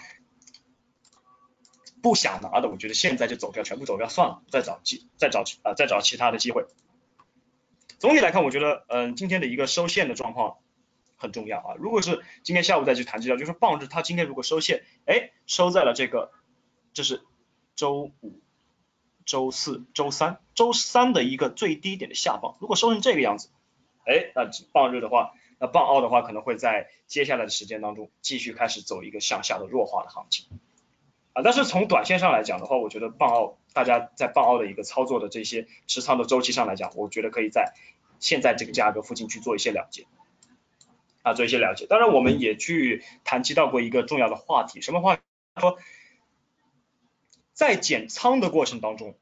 Speaker 1: 不想拿的，我觉得现在就走掉，全部走掉算了，再找其他的机会。总体来看，我觉得今天的一个收线的状况很重要啊。如果是今天下午再去谈资料，就是棒日它今天如果收线，收在了这是周五、周四、周三的一个最低点的下方，如果收成这个样子，那棒日的话，那棒奥的话可能会在接下来的时间当中继续开始走一个向下的弱化的行情。但是从短线上来讲的话，我觉得大家在棒奥的一个操作的这些持仓的周期上来讲，我觉得可以在现在这个价格附近去做一些了解，做一些了解。当然，我们也去谈及到过一个重要的话题，什么话题？说在减仓的过程当中，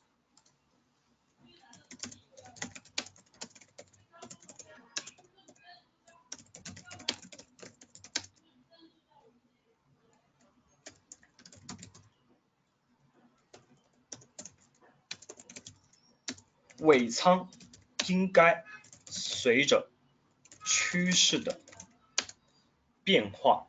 Speaker 1: 尾仓应该随着趋势的变化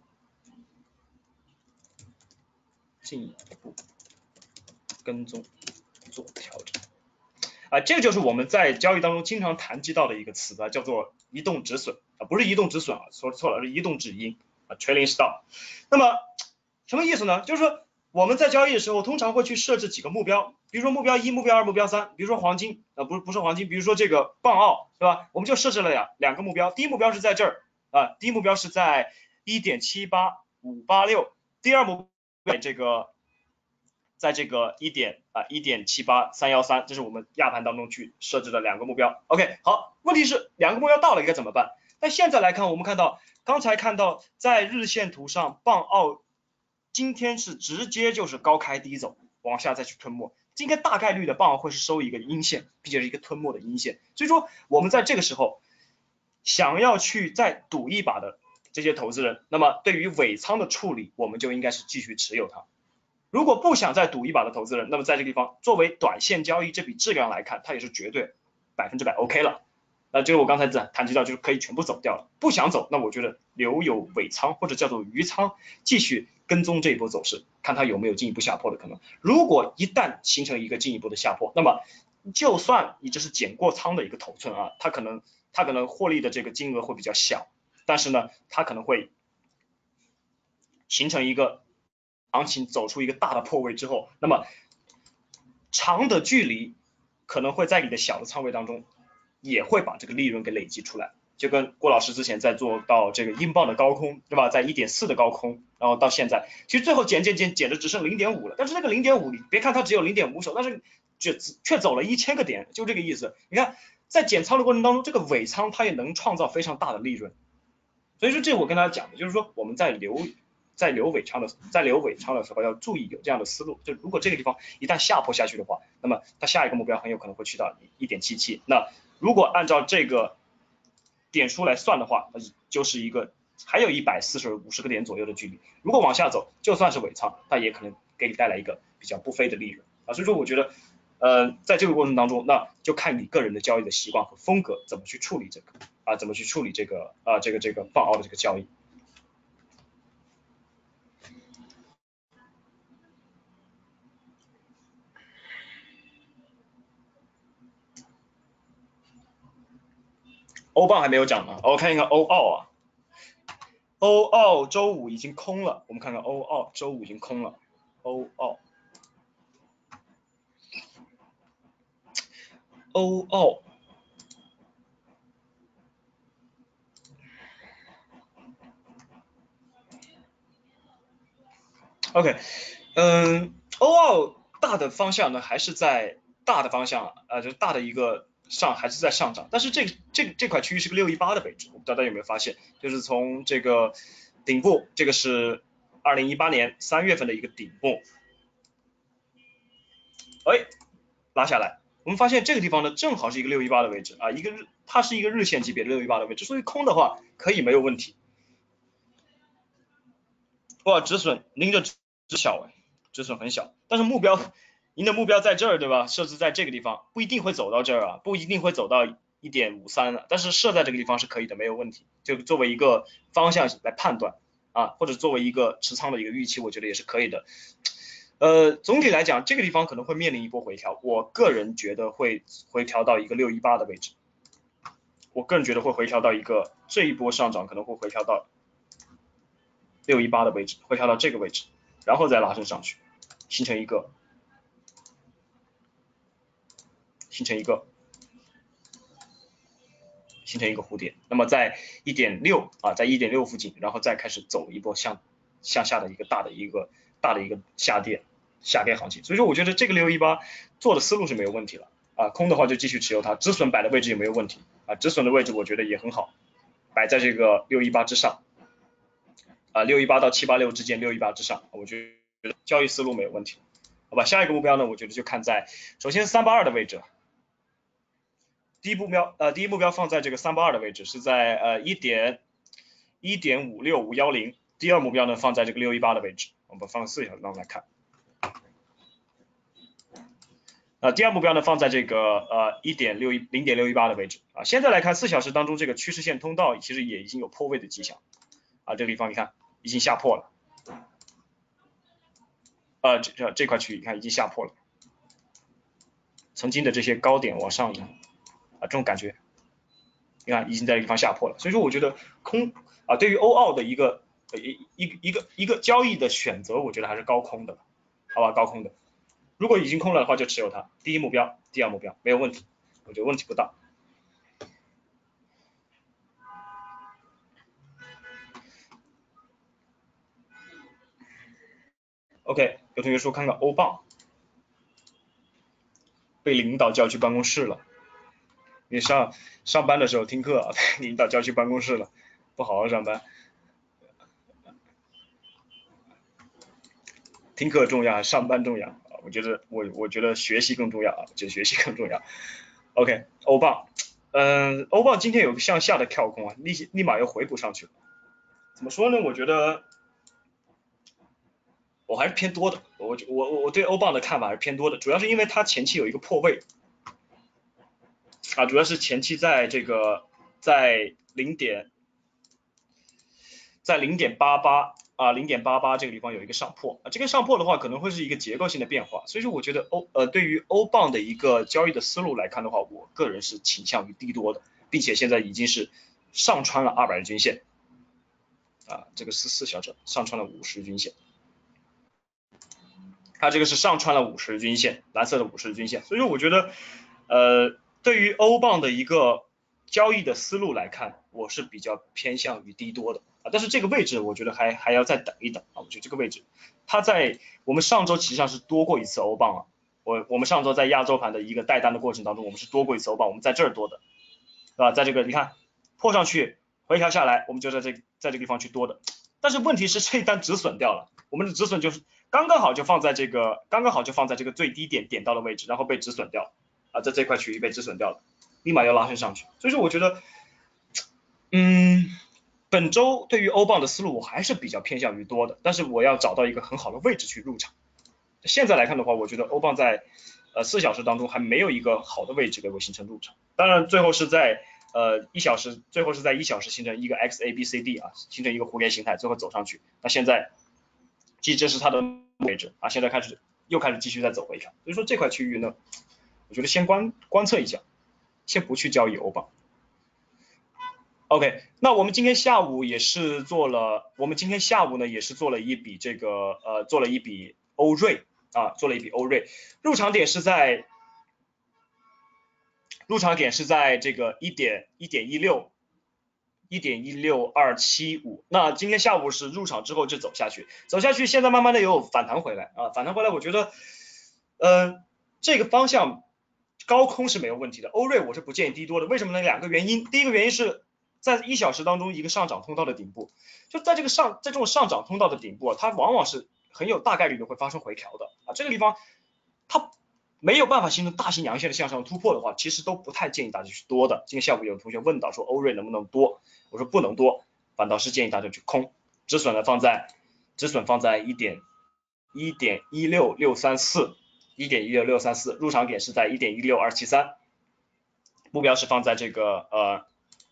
Speaker 1: 进一步跟踪做调整。这个就是我们在交易当中经常谈及到的一个词叫做移动止损不是移动止损说错了，是移动止盈trailing stop。那么什么意思呢？就是说我们在交易的时候通常会去设置几个目标，比如说目标1、目标2、目标3，比如说黄金不是黄金，比如说这个棒奥，对吧？我们就设置了两个目标，第一目标是在这儿第一目标是在 1.78586， 第二目标在这个1.78313，这是我们亚盘当中去设置的两个目标。OK， 好，问题是两个目标到了应该怎么办？那现在来看，我们刚才看到在日线图上，棒奥今天是直接就是高开低走，往下再去吞没。今天大概率的棒奥会是收一个阴线，并且是一个吞没的阴线。所以说我们在这个时候想要去再赌一把的这些投资人，那么对于尾仓的处理，我们就应该是继续持有它。如果不想再赌一把的投资人，那么在这个地方作为短线交易这笔质量来看，它也是绝对100%OK 了。就是我刚才谈及到，就是可以全部走掉了。不想走，那我觉得留有尾仓或者叫做余仓，继续跟踪这一波走势，看它有没有进一步下破的可能。如果一旦形成一个进一步的下破，那么就算你这是减过仓的一个头寸它可能获利的这个金额会比较小，但是呢，它可能会形成一个行情走出一个大的破位之后，那么长的距离可能会在你的小的仓位当中也会把这个利润给累积出来，就跟郭老师之前在做到这个英镑的高空，对吧？在 1.4 的高空，然后到现在其实最后减的只剩 0.5 了，但是那个 0.5 你别看它只有 0.5 手，但是却走了1000个点，就这个意思。你看在减仓的过程当中，这个尾仓它也能创造非常大的利润，所以说这我跟大家讲的就是说我们在留尾仓的时候要注意有这样的思路，就如果这个地方一旦下破下去的话，那么它下一个目标很有可能会去到 1.77， 那如果按照这个点数来算的话，就是一个还有150个点左右的距离，如果往下走就算是尾仓，它也可能给你带来一个比较不菲的利润所以说我觉得在这个过程当中，那就看你个人的交易的习惯和风格怎么去处理这个棒奥的这个交易。欧镑还没有涨呢，我看一看欧澳欧澳周五已经空了，我们看看欧澳周五已经空了，欧澳 OK， 欧澳大的方向呢还是在大的方向就是大的一个还是在上涨，但是这块区域是个618的位置，我不知道大家有没有发现，就是从这个顶部，这个是2018年3月份的一个顶部，拉下来，我们发现这个地方呢正好是一个618的位置一个它是一个日线级别的618的位置，所以空的话可以没有问题。哇，止损拎着小止损很小，但是目标您的目标在这儿对吧？设置在这个地方，不一定会走到这儿啊，不一定会走到1.53啊，但是设在这个地方是可以的，没有问题。就作为一个方向来判断啊，或者作为一个持仓的一个预期，我觉得也是可以的。总体来讲，这个地方可能会面临一波回调，我个人觉得会回调到一个618的位置。我个人觉得会回调到一个这一波上涨可能会回调到618的位置，回调到这个位置，然后再拉升上去，形成一个蝴蝶。那么在1.6啊，在1.6附近，然后再开始走一波向下的一个大的一个下跌行情。所以说我觉得这个618做的思路是没有问题了啊，空的话就继续持有它，止损摆的位置也没有问题啊，止损的位置我觉得也很好，摆在这个618之上啊，618到786之间，618之上，我觉得交易思路没有问题。好吧，下一个目标呢，我觉得就看在首先382的位置。第一目标放在这个382的位置，是在1.56510。第二目标呢放在这个618的位置，我们放4小时当中来看。第二目标呢放在这个0.618的位置啊。现在来看4小时当中这个趋势线通道其实也已经有破位的迹象啊，这个地方你看已经下破了。这块区域你看已经下破了，曾经的这些高点往上移啊，这种感觉，你看已经在这个地方下破了，所以说我觉得空啊，对于欧澳的一个交易的选择，我觉得还是高空的，好吧，高空的。如果已经空了的话，就持有它。第一目标，第二目标没有问题，我觉得问题不大。OK， 有同学说看看欧镑被领导叫去办公室了，你上班的时候听课，领导叫去办公室了，不好好上班。听课重要，上班重要啊？我觉得学习更重要啊，就学习更重要。OK， 欧镑，欧镑今天有个向下的跳空啊，立马又回补上去了。怎么说呢？我觉得我还是偏多的，我对欧镑的看法还是偏多的，主要是因为它前期有一个破位啊，主要是前期在这个在0.88啊0.88这个地方有一个上破啊，这个上破的话可能会是一个结构性的变化，所以说我觉得对于欧镑的一个交易的思路来看的话，我个人是倾向于低多的，并且现在已经是上穿了200日均线啊，这个是4小时上穿了50日均线。它这个是上穿了50日均线，蓝色的50日均线，所以说我觉得，对于欧镑的一个交易的思路来看，我是比较偏向于低多的啊，但是这个位置我觉得还要再等一等啊，我觉得这个位置，它在我们上周实际上是多过一次欧镑啊，我们上周在亚洲盘的一个带单的过程当中，我们是多过一次欧镑，我们在这儿多的，对吧？在这个你看破上去回调下来，我们就在这个地方去多的，但是问题是这一单止损掉了，我们的止损就是刚刚好就放在这个最低点到的位置，然后被止损掉啊，在这块区域被止损掉了，立马要拉升上去。所以说我觉得，本周对于欧镑的思路我还是比较偏向于多的，但是我要找到一个很好的位置去入场。现在来看的话，我觉得欧镑在4小时当中还没有一个好的位置给我形成入场，当然最后是在1小时形成一个 XABCD 啊，形成一个蝴蝶形态，最后走上去。那现在其实这是它的位置啊，现在又开始继续再走回调，所以说这块区域呢，我觉得先观测一下，先不去交易欧镑。OK， 那我们今天下午呢也是做了一笔欧瑞啊，做了一笔欧瑞，入场点是在这个1.16275，那今天下午是入场之后就走下去，现在慢慢的有反弹回来啊，我觉得这个方向高空是没有问题的，欧瑞我是不建议低多的，为什么呢？2个原因，第一个原因是在1小时当中一个上涨通道的顶部，就在这种上涨通道的顶部它往往是很有大概率的会发生回调的啊，这个地方它没有办法形成大型阳线的向上突破的话，其实都不太建议大家去多的。今天下午有同学问到说欧瑞能不能多，我说不能多，反倒是建议大家去空。止损放在1.16634，入场点是在1.16273，目标是放在这个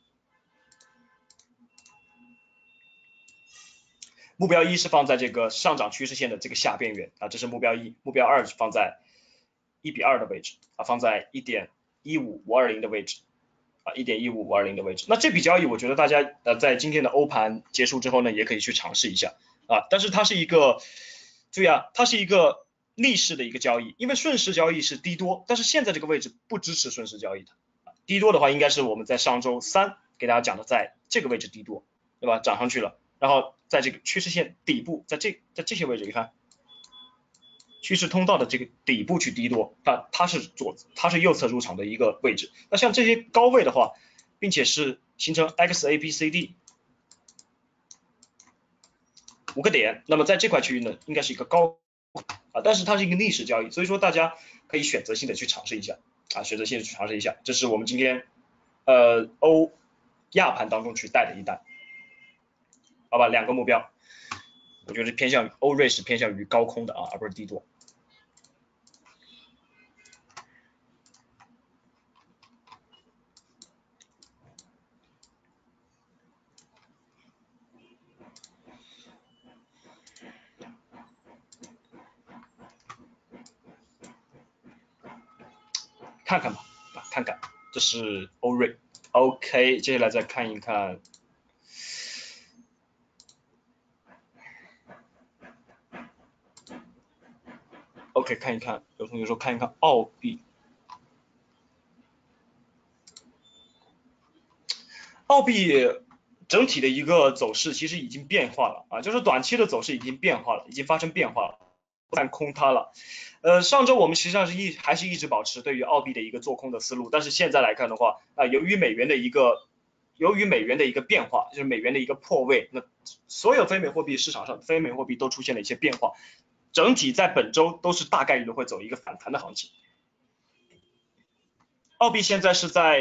Speaker 1: 目标一是放在这个上涨趋势线的这个下边缘啊，这是目标一。目标二是放在1:2的位置啊，放在1.15520的位置啊，1.15520的位置。那这笔交易我觉得大家在今天的欧盘结束之后呢，也可以去尝试一下啊，但是它是一个注意啊，它是一个逆势的一个交易，因为顺势交易是低多，但是现在这个位置不支持顺势交易的。低多的话应该是我们在上周三给大家讲的，在这个位置低多，对吧？涨上去了，然后在这个趋势线底部，在这些位置，你看趋势通道的这个底部去低多，它是右侧入场的一个位置。那像这些高位的话，并且是形成 XABCD 5个点，那么在这块区域呢，应该是一个高啊，但是它是一个逆势交易，所以说大家可以选择性的去尝试一下啊，选择性的去尝试一下，这是我们今天欧亚盘当中去带的一单，好吧，两个目标，我觉得偏向欧瑞是偏向于高空的啊，而不是低多。看看吧，看看，这是欧瑞。OK， 接下来再看一看。OK， 看一看，有同学说看一看澳币。澳币整体的一个走势其实已经变化了啊，就是短期的走势已经变化了，已经发生变化了，不再空它了。上周我们实际上还是一直保持对于澳币的一个做空的思路，但是现在来看的话，由于美元的一个变化，就是美元的一个破位，那所有非美货币市场上非美货币都出现了一些变化，整体在本周都是大概率的会走一个反弹的行情。澳币现在是在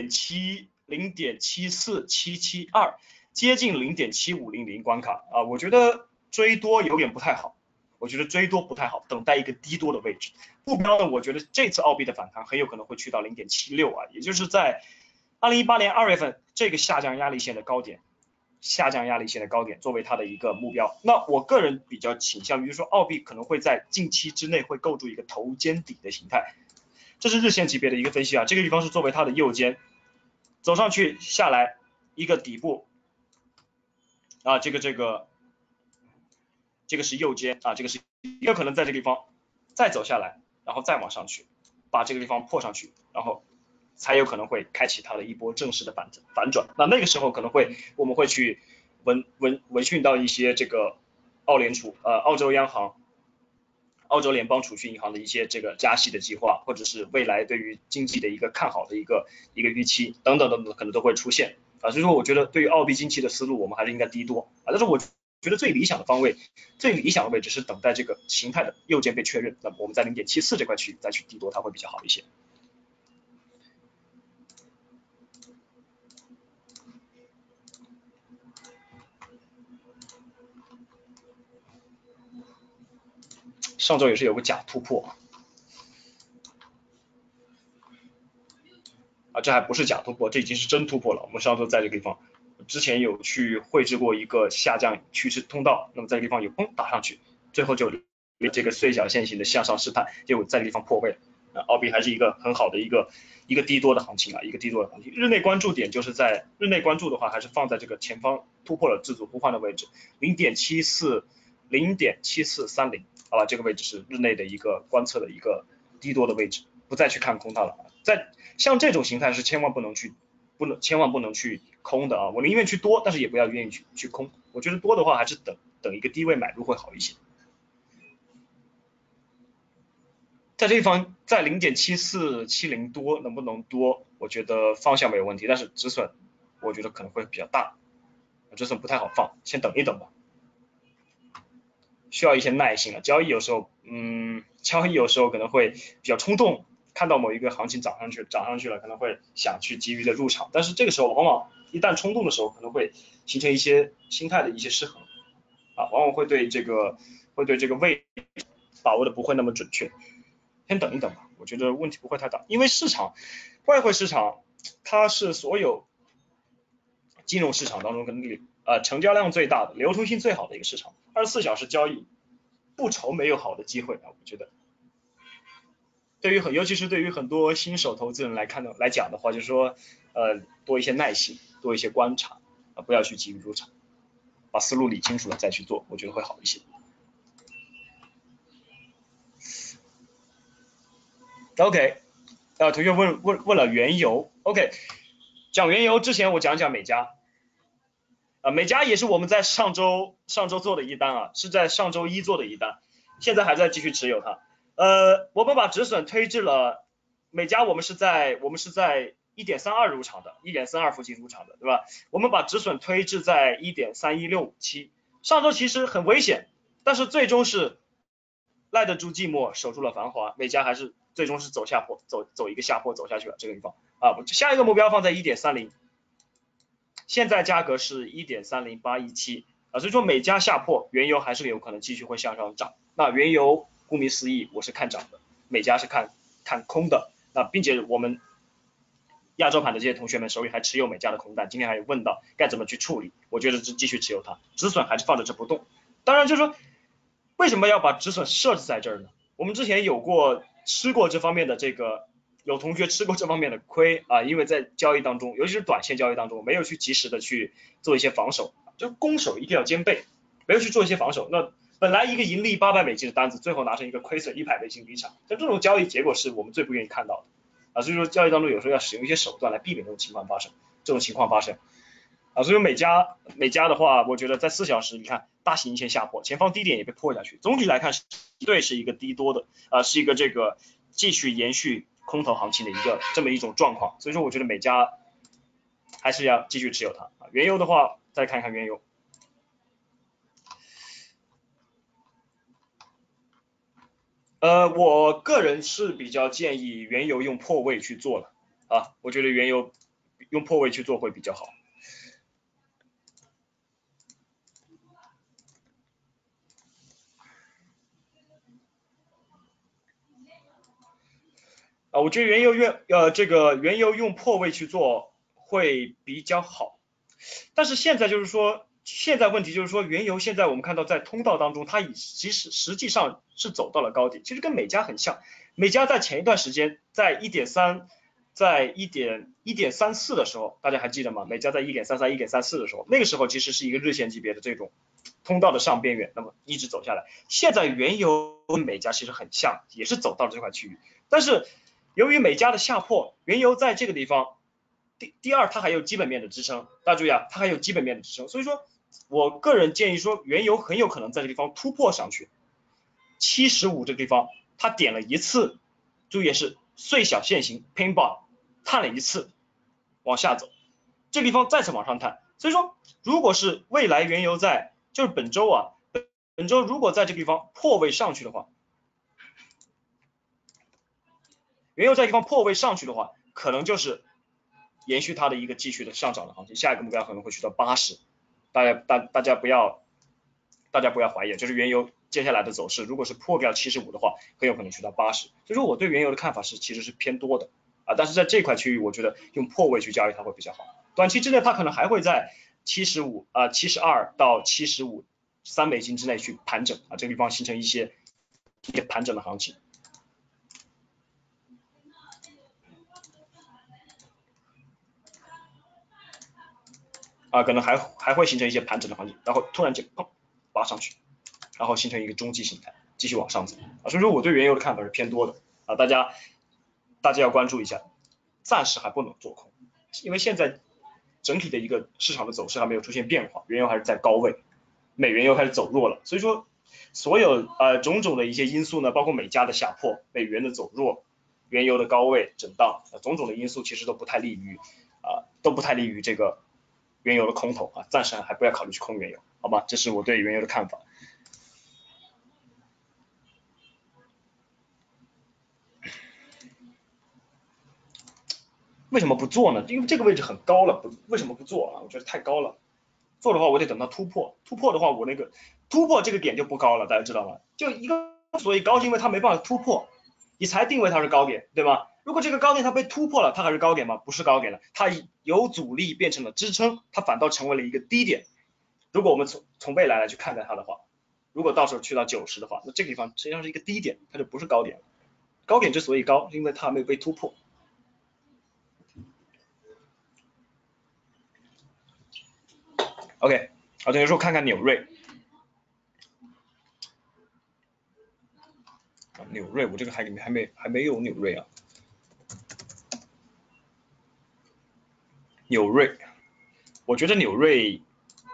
Speaker 1: 0.74772，接近0.7500关卡啊，我觉得追多有点不太好，等待一个低多的位置。目标呢，我觉得这次澳币的反弹很有可能会去到0.76啊，也就是在2018年2月份这个下降压力线的高点作为它的一个目标。那我个人比较倾向于说，澳币可能会在近期之内会构筑一个头肩底的形态。这是日线级别的一个分析啊，这个地方是作为它的右肩，走上去下来一个底部啊，这个是右肩啊，这个是有可能在这个地方再走下来，然后再往上去，把这个地方破上去，然后才有可能会开启它的一波正式的反转。那个时候可能我们会去闻讯到一些这个澳洲央行。澳洲联邦储蓄银行的一些这个加息的计划，或者是未来对于经济的一个看好的一个预期等等，可能都会出现啊。所以说，我觉得对于澳币近期的思路，我们还是应该低多啊。但是我觉得最理想的位置是等待这个形态的右肩被确认，那么我们在0.74这块区域再去低多，它会比较好一些。上周也是有个假突破啊，这还不是假突破，这已经是真突破了。我们上周在这个地方之前有去绘制过一个下降趋势通道，那么在这个地方有打上去，最后就这个碎角线型的向上试探，结果在这个地方破位了。澳币还是一个很好的一个低多的行情啊，一个低多的行情。日内关注点就是在日内关注的话，还是放在这个前方突破了自主互换的位置0.7430，好吧，这个位置是日内的一个观测的一个低多的位置，不再去看空它了。在像这种形态是千万不能去空的啊！我宁愿去多，但是也不要愿意去空。我觉得多的话还是等一个低位买入会好一些。在这地方在0.7470多能不能多？我觉得方向没有问题，但是止损我觉得可能会比较大，止损不太好放，先等一等吧。 需要一些耐心了。交易有时候可能会比较冲动，看到某一个行情涨上去了，可能会想去急于的入场，但是这个时候往往一旦冲动的时候，可能会形成一些心态的一些失衡啊，往往会对这个位把握的不会那么准确。先等一等吧，我觉得问题不会太大，因为外汇市场它是所有金融市场当中成交量最大的、流通性最好的一个市场，24小时交易不愁没有好的机会啊，我觉得。尤其是对于很多新手投资人来讲的话，就是说，多一些耐心，多一些观察啊，不要去急于入场，把思路理清楚了再去做，我觉得会好一些。OK，同学问了原油 ，OK，讲原油之前我讲美加，美加也是我们在上周做的一单啊，是在上周一做的一单，现在还在继续持有它。我们把止损推至了美加，我们是在1.32入场的，1.32附近入场的，对吧？我们把止损推至在1.31657，上周其实很危险，但是最终是耐得住寂寞，守住了繁华，美加还是最终是走一个下坡走下去了这个地方啊，下一个目标放在1.30。现在价格是1.30817啊，所以说美加下破，原油还是有可能继续会向上涨。那原油顾名思义，我是看涨的，美加是看空的。那并且我们亚洲盘的这些同学们手里还持有美加的空单，今天还有问到该怎么去处理，我觉得是继续持有它，止损还是放在这不动。当然就是说，为什么要把止损设置在这儿呢？我们之前吃过这方面的有同学吃过这方面的亏啊，因为在交易当中，尤其是短线交易当中，没有去及时的去做一些防守，就攻守一定要兼备，没有去做一些防守，那本来一个盈利$800的单子，最后拿成一个亏损$100离场，像这种交易结果是我们最不愿意看到的啊，所以说交易当中有时候要使用一些手段来避免这种情况发生啊，所以美加的话，我觉得在4小时，你看大型线下破，前方低点也被破下去，总体来看是一个低多的是一个继续延续空头行情的这么一种状况，所以说我觉得美加还是要继续持有它啊。原油的话，再看看原油。我个人是比较建议原油用破位去做了啊，我觉得原油用破位去做会比较好。我觉得原油用破位去做会比较好，但是现在问题就是说，原油现在我们看到在通道当中，它实际上是走到了高点，其实跟美加很像。美加在前一段时间在1.34的时候，大家还记得吗？美加在1.33、1.34的时候，那个时候其实是一个日线级别的这种通道的上边缘，那么一直走下来。现在原油跟美加其实很像，也是走到了这块区域，但是由于美加的下破，原油在这个地方。第二，它还有基本面的支撑，大家注意啊，它还有基本面的支撑，所以说我个人建议说，原油很有可能在这个地方突破上去，75这个地方它点了一次，注意是碎小线型 pin bar 探了一次，往下走，这个地方再次往上探，所以说如果是未来原油就是本周如果在这个地方破位上去的话，原油在地方破位上去的话，可能就是延续它的一个继续的上涨的行情，下一个目标可能会去到80，大家不要怀疑，就是原油接下来的走势，如果是破掉75的话，很有可能去到80，所以说我对原油的看法其实是偏多的啊，但是在这块区域，我觉得用破位去交易它会比较好，短期之内它可能还会在72到75$3之内去盘整啊，这个地方形成一些盘整的行情。可能还会形成一些盘整的行情，然后突然间砰拉上去，然后形成一个中继形态，继续往上走所以说我对原油的看法是偏多的大家要关注一下，暂时还不能做空，因为现在整体的一个市场的走势还没有出现变化，原油还是在高位，美元又开始走弱了，所以说所有种种的一些因素呢，包括美加的下破，美元的走弱，原油的高位震荡，种种的因素其实都不太利于这个原油的空头暂时还不要考虑去空原油，好吧？这是我对原油的看法。 为什么不做呢？因为这个位置很高了，为什么不做啊？我觉得太高了。做的话，我得等到突破，突破的话，我那个突破这个点就不高了，大家知道吗？就一个所以高是因为它没办法突破，你才定位它是高点，对吧？如果这个高点它被突破了，它还是高点吗？不是高点了，它由阻力变成了支撑，它反倒成为了一个低点。如果我们从未来来去看待它的话，如果到时候去到90的话，那这个地方实际上是一个低点，它就不是高点了。高点之所以高，是因为它没有被突破。OK， 好，这个时候看看纽瑞。纽瑞，我这个还没有纽瑞啊。纽瑞，我觉得纽瑞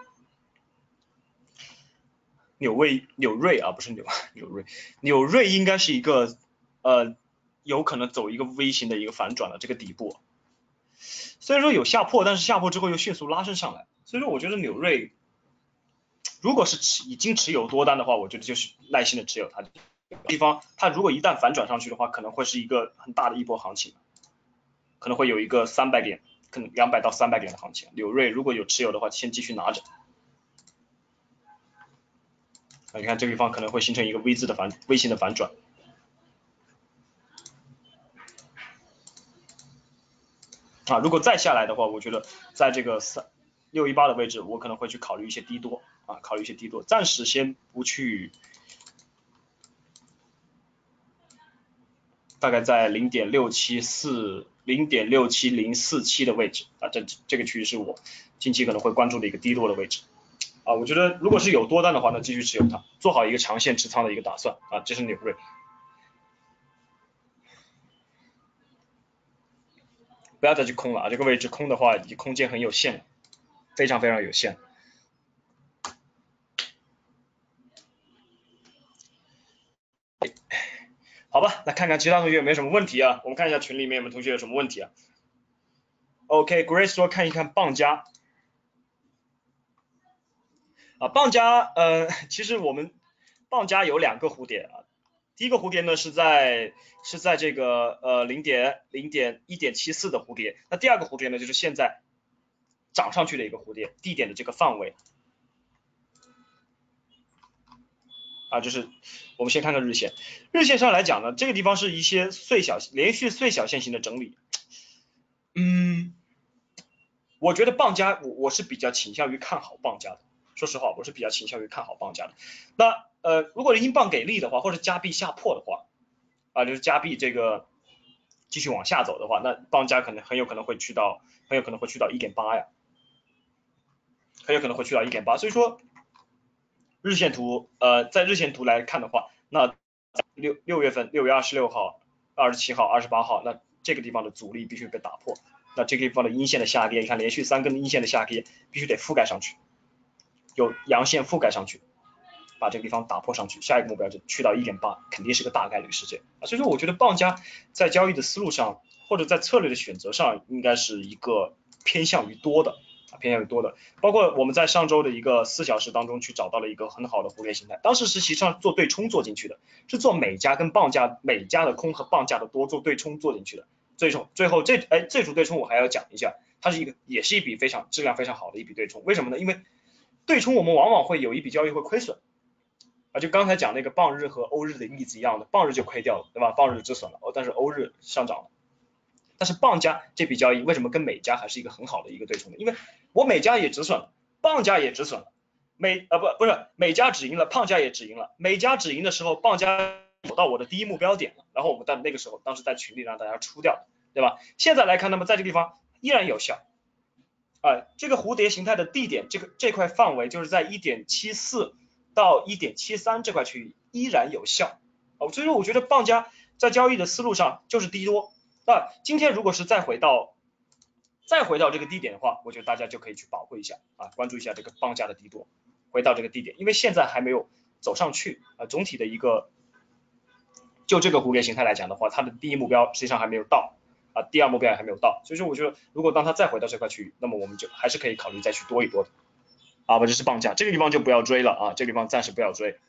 Speaker 1: 啊，不是纽瑞应该是一个有可能走一个 V 型的一个反转的这个底部。虽然说有下破，但是下破之后又迅速拉升上来，所以说我觉得纽瑞如果是已经持有多单的话，我觉得就是耐心的持有它。地方它如果一旦反转上去的话，可能会是一个很大的一波行情，可能会有一个300点，可能200到300点的行情。纽瑞如果有持有的话，先继续拿着。你看这个地方可能会形成一个 V 型的反转。啊，如果再下来的话，我觉得在这个618的位置，我可能会去考虑一些低多啊，考虑一些低多，暂时先不去，大概在0.674、0.67047的位置啊，这个区域是我近期可能会关注的一个低多的位置啊，我觉得如果是有多单的话，那继续持有它，做好一个长线持仓的一个打算啊，这是纽瑞。不要再去空了啊！这个位置空的话，空间很有限，非常非常有限。好吧，来看看其他同学有没有什么问题啊？我们看一下群里面有没有同学有什么问题啊 ？OK，Grace 说看一看棒加啊，棒加其实我们棒加有2个蝴蝶啊，第一个蝴蝶呢是在这个1.74的蝴蝶，那第二个蝴蝶呢就是现在涨上去的一个蝴蝶，低点的这个范围啊，就是我们先看看日线，日线上来讲呢，这个地方是一些连续碎小线型的整理，我觉得棒加我是比较倾向于看好棒加的，说实话我是比较倾向于看好棒加的。那如果英镑给力的话，或者加币下破的话，啊就是加币这个继续往下走的话，那棒加很有可能会去到1.8呀，很有可能会去到1.8，所以说日线图在日线图来看的话，那6月份6月26号、27号、28号，那这个地方的阻力必须被打破。那这个地方的阴线的下跌，你看连续3根阴线的下跌，必须得覆盖上去，有阳线覆盖上去，把这个地方打破上去，下一个目标就去到1.8，肯定是个大概率事件啊。所以说，我觉得棒加在交易的思路上，或者在策略的选择上，应该是一个偏向于多的。包括我们在上周的一个4小时当中去找到了一个很好的蝴蝶形态，当时实际上做对冲做进去的，是做美加跟棒加，美加的空和棒加的多做对冲做进去的。最后这组对冲我还要讲一下，它也是一笔质量非常好的一笔对冲，为什么呢？因为对冲我们往往会有一笔交易会亏损啊，就刚才讲那个棒日和欧日的例子一样的，棒日就亏掉了，对吧？棒日止损了，但是欧日上涨了。但是棒加这笔交易为什么跟美加还是一个很好的一个对冲呢？因为我美加也止损了，棒加也止损了，不是美加止盈了，棒加也止盈了。美加止盈的时候，棒加走到我的第一目标点了，然后我们在那个时候当时在群里让大家出掉，对吧？现在来看，那么在这个地方依然有效。这个蝴蝶形态的地点，这块范围就是在1.74到1.73这块区域依然有效。所以说我觉得棒加在交易的思路上就是低多。那今天如果是再回到这个低点的话，我觉得大家就可以去保护一下啊，关注一下这个棒加的低多，回到这个低点，因为现在还没有走上去啊，总体的一个就这个蝴蝶形态来讲的话，它的第一目标实际上还没有到啊，第二目标也还没有到，所以说我觉得如果当它再回到这块区域，那么我们就还是可以考虑再去多一多的啊，这是棒加，这个地方就不要追了啊，这个地方暂时不要追。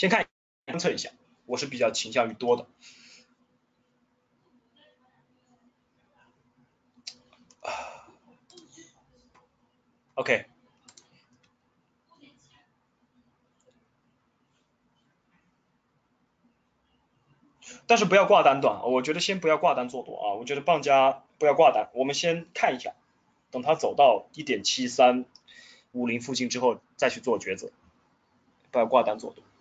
Speaker 1: 先看观测一下，我是比较倾向于多的。OK， 但是不要挂单短，我觉得先不要挂单做多啊，我觉得棒家不要挂单，我们先看一下，等它走到1.7350附近之后再去做抉择，不要挂单做多。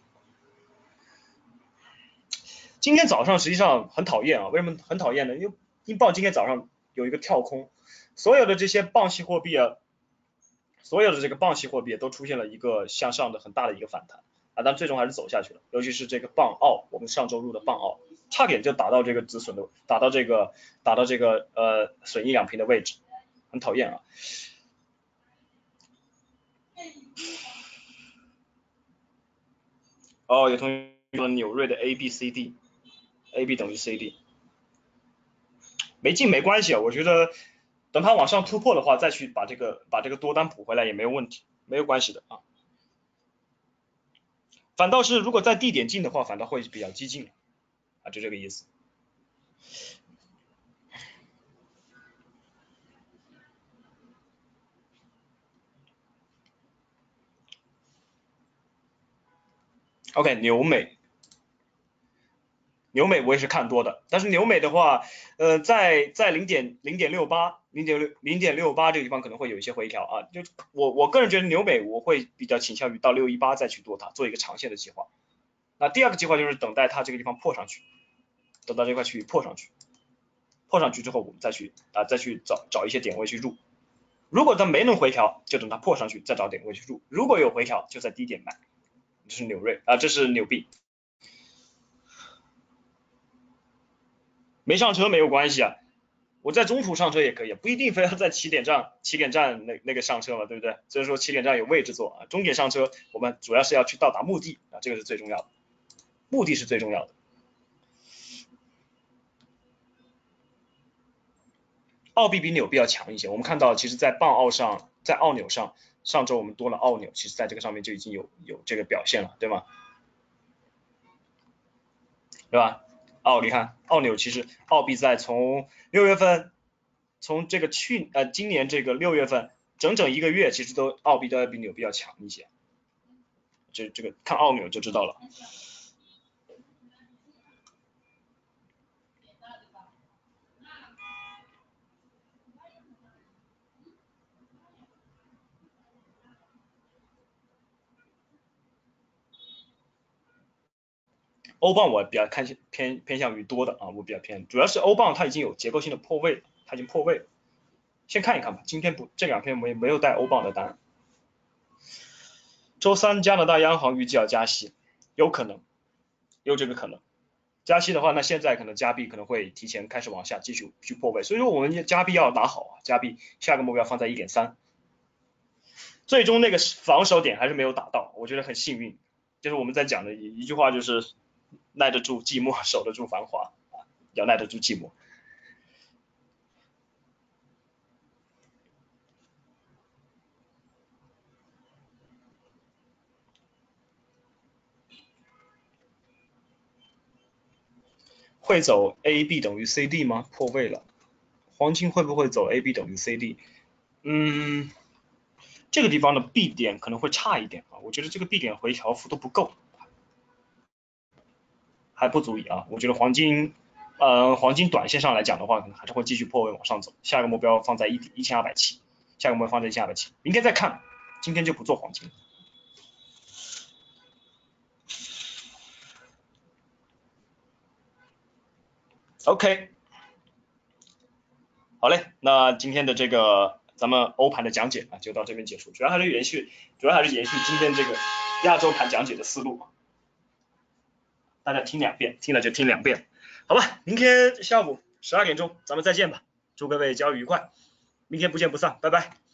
Speaker 1: 今天早上实际上很讨厌啊，为什么很讨厌呢？因为英镑今天早上有一个跳空，所有的这些棒系货币啊，所有的这个棒系货币都出现了一个向上的很大的一个反弹啊，但最终还是走下去了，尤其是这个棒澳，我们上周入的棒澳，差点就打到这个止损的，打到这个损益两平的位置，很讨厌啊。哦，有同学说纽瑞的 A B等于 CD， 没进没关系啊，我觉得等它往上突破的话，再去把这个多单补回来也没有问题，没有关系的啊。反倒是如果在低点进的话，反倒会比较激进啊，就这个意思。OK，纽美我也是看多的，但是纽美的话，在0.68这个地方可能会有一些回调啊，就我个人觉得纽美我会比较倾向于到618再去做它，做一个长线的计划。那第二个计划就是等待它这个地方破上去，等到这块区域破上去，破上去之后我们再去找一些点位去入。如果它没能回调，就等它破上去再找点位去入。如果有回调，就在低点买。这是纽瑞啊，这是纽币。没上车没有关系啊，我在中途上车也可以，不一定非要在起点站那个上车嘛，对不对？所以说起点站有位置坐啊，终点上车我们主要是要去到达目的啊，这个是最重要的，目的是最重要的。澳币比纽币要强一些，我们看到其实在棒澳上，在澳纽上，上周我们多了澳纽，其实在这个上面就已经有这个表现了，对吗？对吧？你看澳纽其实澳币在从6月份，从这个今年这个6月份整整1个月，其实澳币都要比纽币要强一些，这个看澳纽就知道了。欧镑我比较偏向于多的啊，我比较偏，主要是欧镑它已经有结构性的破位，它已经破位了，先看一看吧。今天这2天没有带欧镑的单。周三加拿大央行预计要加息，有可能，有这个可能。加息的话，那现在可能加币可能会提前开始往下继续去破位，所以说我们加币要打好啊，加币下个目标放在1.3，最终那个防守点还是没有打到，我觉得很幸运，就是我们在讲的一句话就是耐得住寂寞，守得住繁华啊，要耐得住寂寞。会走 AB 等于 CD 吗？破位了，黄金会不会走 AB 等于 CD？这个地方的 B 点可能会差一点啊，我觉得这个 B 点回调幅度不够，还不足以啊。我觉得黄金短线上来讲的话，可能还是会继续破位往上走，下一个目标放在1270，下一个目标放在1270，明天再看，今天就不做黄金。OK， 好嘞，那今天的这个咱们欧盘的讲解啊，就到这边结束，主要还是延续今天这个亚洲盘讲解的思路，大家听2遍，听了就听2遍，好吧？明天下午12点钟咱们再见吧，祝各位交易愉快，明天不见不散，拜拜。